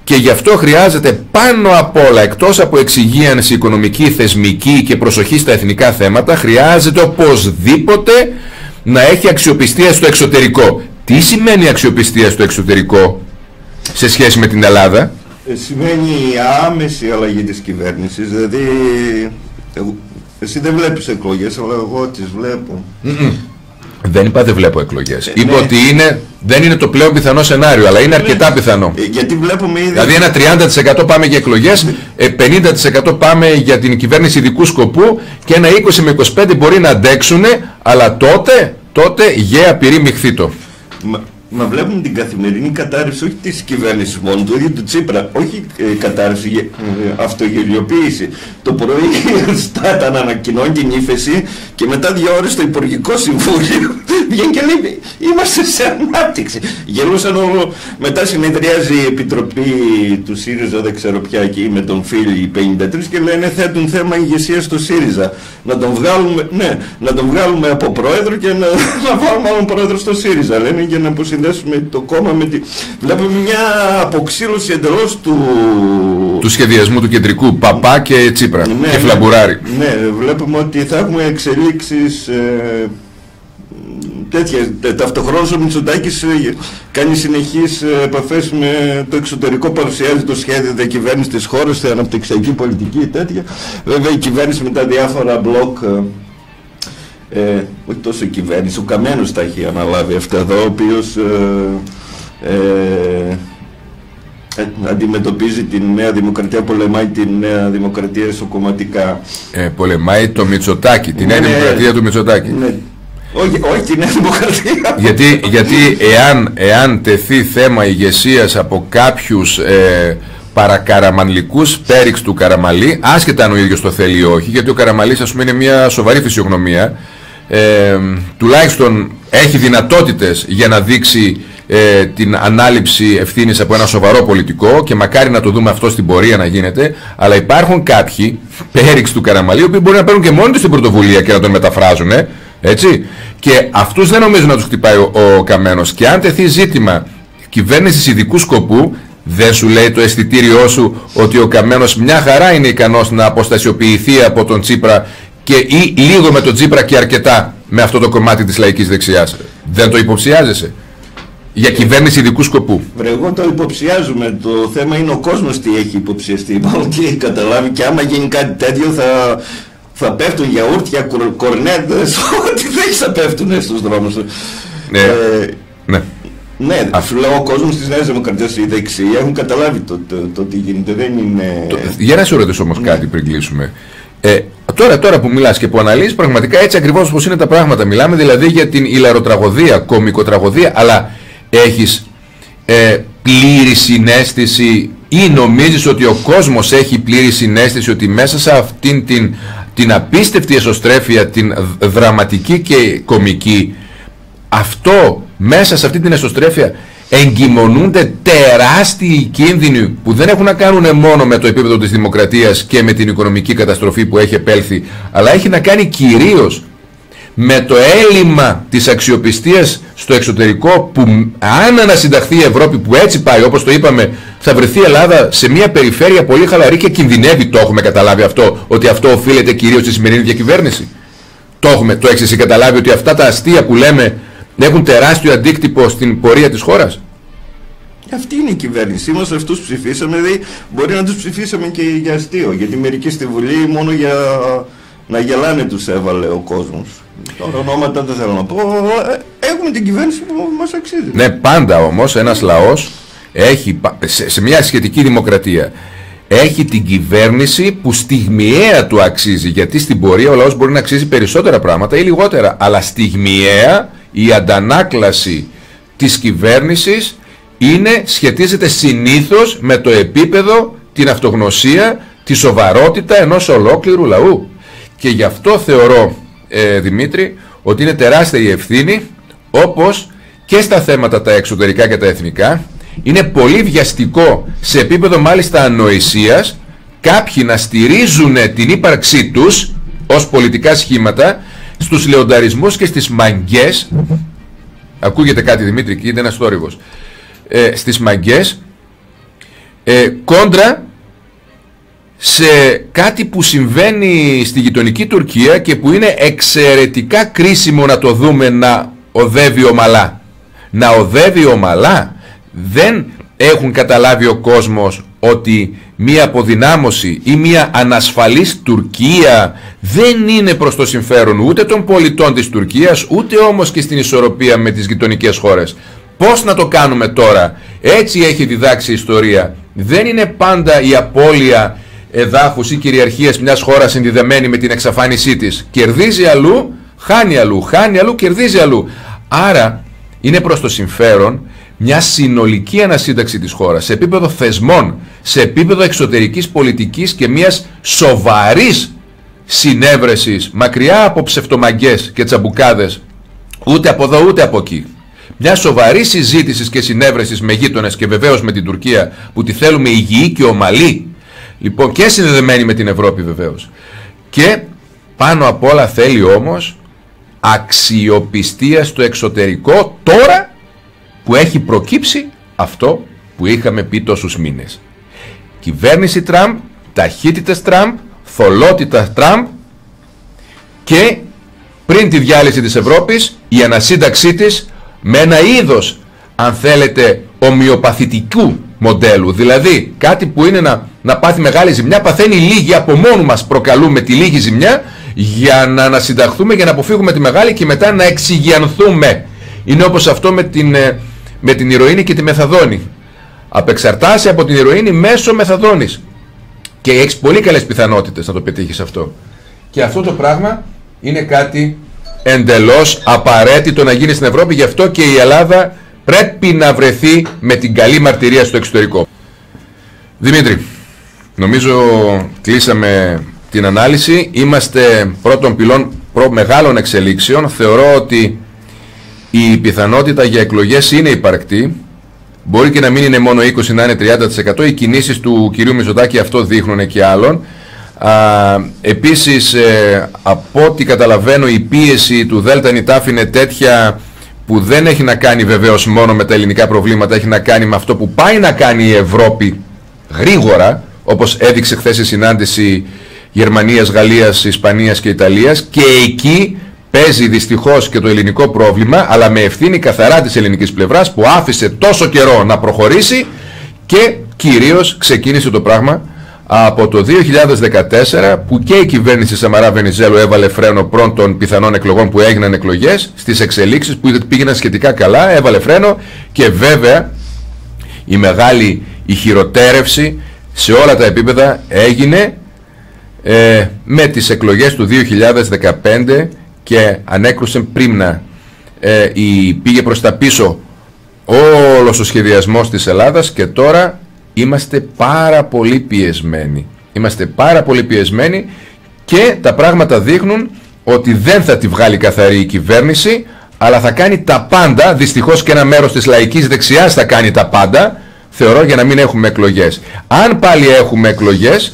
Και γι' αυτό χρειάζεται πάνω απ' όλα, εκτός από εξυγίανση οικονομική, θεσμική και προσοχή στα εθνικά θέματα, χρειάζεται οπωσδήποτε να έχει αξιοπιστία στο εξωτερικό. Τι σημαίνει αξιοπιστία στο εξωτερικό σε σχέση με την Ελλάδα? Σημαίνει άμεση αλλαγή της κυβέρνησης. Δηλαδή, εσύ δεν βλέπεις εκλογές, αλλά εγώ τις βλέπω. Δεν είπα δεν βλέπω εκλογές. Είπα ναι. ότι δεν είναι το πλέον πιθανό σενάριο, αλλά είναι αρκετά πιθανό. Γιατί βλέπουμε ήδη... Δηλαδή ένα 30% πάμε για εκλογές, 50% πάμε για την κυβέρνηση ειδικού σκοπού και ένα 20 με 25 μπορεί να αντέξουν, αλλά τότε γέα πυρή μιχθήτο. Μα βλέπουμε την καθημερινή κατάρρευση όχι της κυβέρνησης μόνο, του ίδιου του Τσίπρα, όχι κατάρρευση, αυτογελιοποίηση. Το πρωί στάταν να ανακοινώνει την ύφεση και μετά 2 ώρες στο Υπουργικό Συμβούλιο βγαίνει και λέει είμαστε σε ανάπτυξη. Γελούσαν όλο, μετά συνεδριάζει η Επιτροπή του ΣΥΡΙΖΑ, δεν ξέρω πια εκεί με τον Φίλη 53 και λένε θέτουν θέμα ηγεσία στο ΣΥΡΙΖΑ. Να τον βγάλουμε από πρόεδρο και να βάλουμε άλλον πρόεδρο στο ΣΥΡΙΖΑ. Λένε για να αποσυνδέσουμε το κόμμα με τη... Βλέπουμε μια αποξήλωση εντελώς του σχεδιασμού του κεντρικού Παπά και Τσίπρα και Φλαμπουράρη. Ναι, βλέπουμε ότι θα έχουμε εξελίξεις τέτοιες. Ταυτοχρόνως ο Μητσοτάκης κάνει συνεχείς επαφές με το εξωτερικό, παρουσιάζει το σχέδιο διακυβέρνησης της χώρας, την αναπτυξιακή πολιτική τέτοια. Βέβαια η κυβέρνηση με τα διάφορα μπλοκ, όχι τόσο η κυβέρνηση, ο Καμένος τα έχει αναλάβει αυτά εδώ, ο οποίος αντιμετωπίζει την Νέα Δημοκρατία, πολεμάει την Νέα Δημοκρατία εσωκομματικά. Πολεμάει το Μητσοτάκη, την Νέα Δημοκρατία του Μητσοτάκη. Ναι. Όχι την Νέα Δημοκρατία. Γιατί εάν τεθεί θέμα ηγεσίας από κάποιους παρακαραμανλικούς πέριξ του Καραμαλή, άσχετα αν ο ίδιος το θέλει ή όχι, γιατί ο Καραμαλής ας πούμε είναι μια σοβαρή φυσιογνωμία, τουλάχιστον έχει δυνατότητες για να δείξει την ανάληψη ευθύνης από ένα σοβαρό πολιτικό και μακάρι να το δούμε αυτό στην πορεία να γίνεται, αλλά υπάρχουν κάποιοι πέριξ του Καραμαλή οι οποίοι μπορεί να παίρνουν και μόνοι τους την πρωτοβουλία και να τον μεταφράζουν, έτσι, και αυτούς δεν νομίζω να τους χτυπάει ο Καμένος. Και αν τεθεί ζήτημα κυβέρνησης ειδικού σκοπού, δεν σου λέει το αισθητήριό σου ότι ο Καμένος μια χαρά είναι ικανός να αποστασιοποιηθεί από τον Τσίπρα ή λίγο με τον Τσίπρα και αρκετά με αυτό το κομμάτι της λαϊκής δεξιάς? Δεν το υποψιάζεσαι για κυβέρνηση ειδικού σκοπού? Εγώ το υποψιάζομαι. Το θέμα είναι ο κόσμος τι έχει υποψιαστεί. Τι έχει καταλάβει, και άμα γίνει κάτι τέτοιο θα πέφτουν γιαούρτια, κορνέτες, ό,τι δεν θα πέφτουν στους δρόμους. Ναι. Ναι, σου λέω ο κόσμος της Νέας Δημοκρατίας, οι δεξιοί έχουν καταλάβει το τι γίνεται, δεν είναι... Για να σε ρωτήσω όμως κάτι πριν κλείσουμε. Τώρα που μιλάς και που αναλύσεις πραγματικά έτσι ακριβώς πως είναι τα πράγματα, μιλάμε δηλαδή για την ηλαροτραγωδία, κομικοτραγωδία, αλλά έχεις πλήρη συναίσθηση ή νομίζεις ότι ο κόσμος έχει πλήρη συναίσθηση ότι μέσα σε αυτήν την απίστευτη εσωστρέφεια, την δραματική και κομική, αυτό μέσα σε αυτή την εσωστρέφεια εγκυμονούνται τεράστιοι κίνδυνοι που δεν έχουν να κάνουν μόνο με το επίπεδο της δημοκρατίας και με την οικονομική καταστροφή που έχει επέλθει, αλλά έχει να κάνει κυρίως με το έλλειμμα της αξιοπιστίας στο εξωτερικό, που αν ανασυνταχθεί η Ευρώπη, που έτσι πάει όπως το είπαμε, θα βρεθεί η Ελλάδα σε μια περιφέρεια πολύ χαλαρή και κινδυνεύει. Το έχουμε καταλάβει αυτό, ότι αυτό οφείλεται κυρίως στη σημερινή διακυβέρνηση? Το έχεις εσύ καταλάβει ότι αυτά τα αστεία που λέμε έχουν τεράστιο αντίκτυπο στην πορεία της χώρας? Αυτή είναι η κυβέρνησή μας, αυτούς ψηφίσαμε, δηλαδή μπορεί να τους ψηφίσαμε και για αστείο, γιατί μερικοί στη Βουλή μόνο για να γελάνε τους έβαλε ο κόσμος. Τώρα ονόματα δεν θέλω να πω, έχουμε την κυβέρνηση που μας αξίζει. Ναι, πάντα όμως ένας λαός έχει, σε μια σχετική δημοκρατία, έχει την κυβέρνηση που στιγμιαία του αξίζει, γιατί στην πορεία ο λαός μπορεί να αξίζει περισσότερα πράγματα ή λιγότερα, αλλά στιγμιαία η αντανάκλαση της κυβέρνησης σχετίζεται συνήθως με το επίπεδο, την αυτογνωσία, τη σοβαρότητα ενός ολόκληρου λαού. Και γι' αυτό θεωρώ, Δημήτρη, ότι είναι τεράστια η ευθύνη, όπως και στα θέματα τα εξωτερικά και τα εθνικά. Είναι πολύ βιαστικό, σε επίπεδο μάλιστα ανοησίας, κάποιοι να στηρίζουν την ύπαρξή τους ως πολιτικά σχήματα στους λεονταρισμούς και στις μαγκές. Ακούγεται κάτι, Δημήτρη, και είναι ένας θόρυβος. Στις μαγκές κόντρα σε κάτι που συμβαίνει στη γειτονική Τουρκία και που είναι εξαιρετικά κρίσιμο να το δούμε να οδεύει ομαλά. Να οδεύει ομαλά. Δεν έχουν καταλάβει ο κόσμος ότι μία αποδυνάμωση ή μία ανασφαλής Τουρκία δεν είναι προς το συμφέρον ούτε των πολιτών της Τουρκίας, ούτε όμως και στην ισορροπία με τις γειτονικές χώρες. Πώς να το κάνουμε τώρα? Έτσι έχει διδάξει η ιστορία. Δεν είναι πάντα η απώλεια εδάφους ή κυριαρχίας μιας χώρας συνδεδεμένη με την εξαφάνισή της. Κερδίζει αλλού, χάνει αλλού, χάνει αλλού, κερδίζει αλλού. Άρα είναι προς το συμφέρον μια συνολική ανασύνταξη της χώρας σε επίπεδο θεσμών, σε επίπεδο εξωτερικής πολιτικής και μιας σοβαρής συνέβρεσης, μακριά από ψευτομαγκές και τσαμπουκάδες, ούτε από εδώ ούτε από εκεί. Μια σοβαρή συζήτηση και συνέβρεσης με γείτονες και βεβαίως με την Τουρκία που τη θέλουμε υγιή και ομαλή, λοιπόν, και συνδεδεμένη με την Ευρώπη βεβαίως. Και πάνω απ' όλα θέλει όμως αξιοπιστία στο εξωτερικό τώρα που έχει προκύψει αυτό που είχαμε πει τόσους μήνες. Κυβέρνηση Τραμπ, ταχύτητες Τραμπ, θολότητα Τραμπ και πριν τη διάλυση της Ευρώπης η ανασύνταξή της με ένα είδος, αν θέλετε, ομοιοπαθητικού μοντέλου. Δηλαδή κάτι που είναι να πάθει μεγάλη ζημιά, παθαίνει λίγη, από μόνοι μας προκαλούμε τη λίγη ζημιά για να ανασυνταχθούμε, για να αποφύγουμε τη μεγάλη και μετά να εξηγιανθούμε. Είναι όπως αυτό με την ηρωίνη και τη μεθαδόνη. Απεξαρτάσαι από την ηρωίνη μέσω μεθαδόνης και έχεις πολύ καλές πιθανότητες να το πετύχεις αυτό. Και αυτό το πράγμα είναι κάτι εντελώς απαραίτητο να γίνει στην Ευρώπη, γι' αυτό και η Ελλάδα πρέπει να βρεθεί με την καλή μαρτυρία στο εξωτερικό. Δημήτρη, νομίζω κλείσαμε την ανάλυση. Είμαστε πρώτων πυλών μεγάλων εξελίξεων. Θεωρώ ότι η πιθανότητα για εκλογές είναι υπαρκτή. Μπορεί και να μην είναι μόνο 20, να είναι 30%. Οι κινήσεις του κυρίου Μητσοτάκη αυτό δείχνουν και άλλων. Επίσης, από ό,τι καταλαβαίνω, η πίεση του Δέλτα Νιτάφ είναι τέτοια που δεν έχει να κάνει βεβαίως μόνο με τα ελληνικά προβλήματα, έχει να κάνει με αυτό που πάει να κάνει η Ευρώπη γρήγορα, όπως έδειξε χθες η συνάντηση Γερμανίας, Γαλλίας, Ισπανίας και Ιταλίας, και εκεί παίζει δυστυχώς και το ελληνικό πρόβλημα, αλλά με ευθύνη καθαρά της ελληνικής πλευράς που άφησε τόσο καιρό να προχωρήσει και κυρίως ξεκίνησε το πράγμα από το 2014 που και η κυβέρνηση Σαμαρά Βενιζέλου έβαλε φρένο πρώτων πιθανών εκλογών που έγιναν εκλογές, στις εξελίξεις που πήγαιναν σχετικά καλά, έβαλε φρένο και βέβαια η χειροτέρευση σε όλα τα επίπεδα έγινε με τις εκλογές του 2015 και ανέκρουσε πρίμνα, πήγε προς τα πίσω όλος ο σχεδιασμός της Ελλάδας και τώρα είμαστε πάρα πολύ πιεσμένοι. Είμαστε πάρα πολύ πιεσμένοι και τα πράγματα δείχνουν ότι δεν θα τη βγάλει καθαρή η κυβέρνηση, αλλά θα κάνει τα πάντα, δυστυχώς και ένα μέρος της λαϊκής δεξιάς θα κάνει τα πάντα, θεωρώ, για να μην έχουμε εκλογές. Αν πάλι έχουμε εκλογές,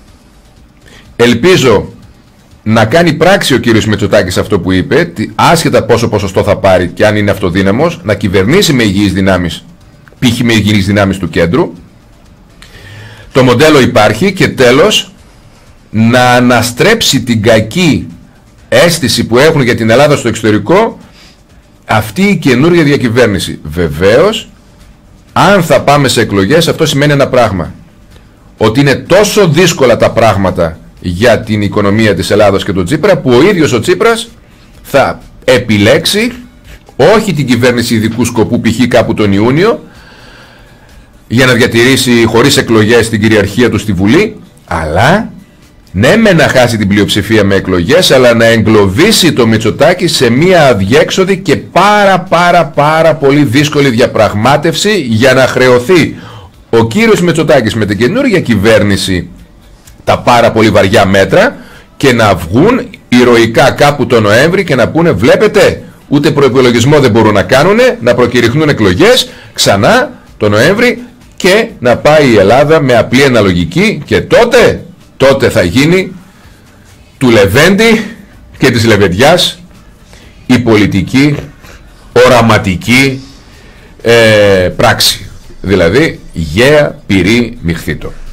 ελπίζω να κάνει πράξη ο κύριος Μητσοτάκης αυτό που είπε, άσχετα πόσο ποσοστό θα πάρει και αν είναι αυτοδύναμος, να κυβερνήσει με υγιείς δυνάμεις, π.χ. με υγιείς δυνάμεις του κέντρου. Το μοντέλο υπάρχει και τέλος να αναστρέψει την κακή αίσθηση που έχουν για την Ελλάδα στο εξωτερικό αυτή η καινούργια διακυβέρνηση. Βεβαίως, αν θα πάμε σε εκλογές, αυτό σημαίνει ένα πράγμα, ότι είναι τόσο δύσκολα τα πράγματα για την οικονομία της Ελλάδας και τον Τσίπρα που ο ίδιος ο Τσίπρας θα επιλέξει όχι την κυβέρνηση ειδικού σκοπού, π.χ. κάπου τον Ιούνιο, για να διατηρήσει χωρίς εκλογές την κυριαρχία του στη Βουλή, αλλά ναι με να χάσει την πλειοψηφία με εκλογές, αλλά να εγκλωβίσει το Μητσοτάκη σε μια αδιέξοδη και πάρα πολύ δύσκολη διαπραγμάτευση για να χρεωθεί ο κύριος Μητσοτάκης με την καινούργια κυβέρνηση τα πάρα πολύ βαριά μέτρα και να βγουν ηρωικά κάπου το Νοέμβρη και να πούνε, βλέπετε, ούτε προϋπολογισμό δεν μπορούν να κάνουν, να προκηρυχθούν εκλογές ξανά το Νοέμβρη και να πάει η Ελλάδα με απλή αναλογική και τότε θα γίνει του Λεβέντη και της Λεβεντιάς η πολιτική οραματική πράξη. Δηλαδή Γέα πυρή μιχθήτο.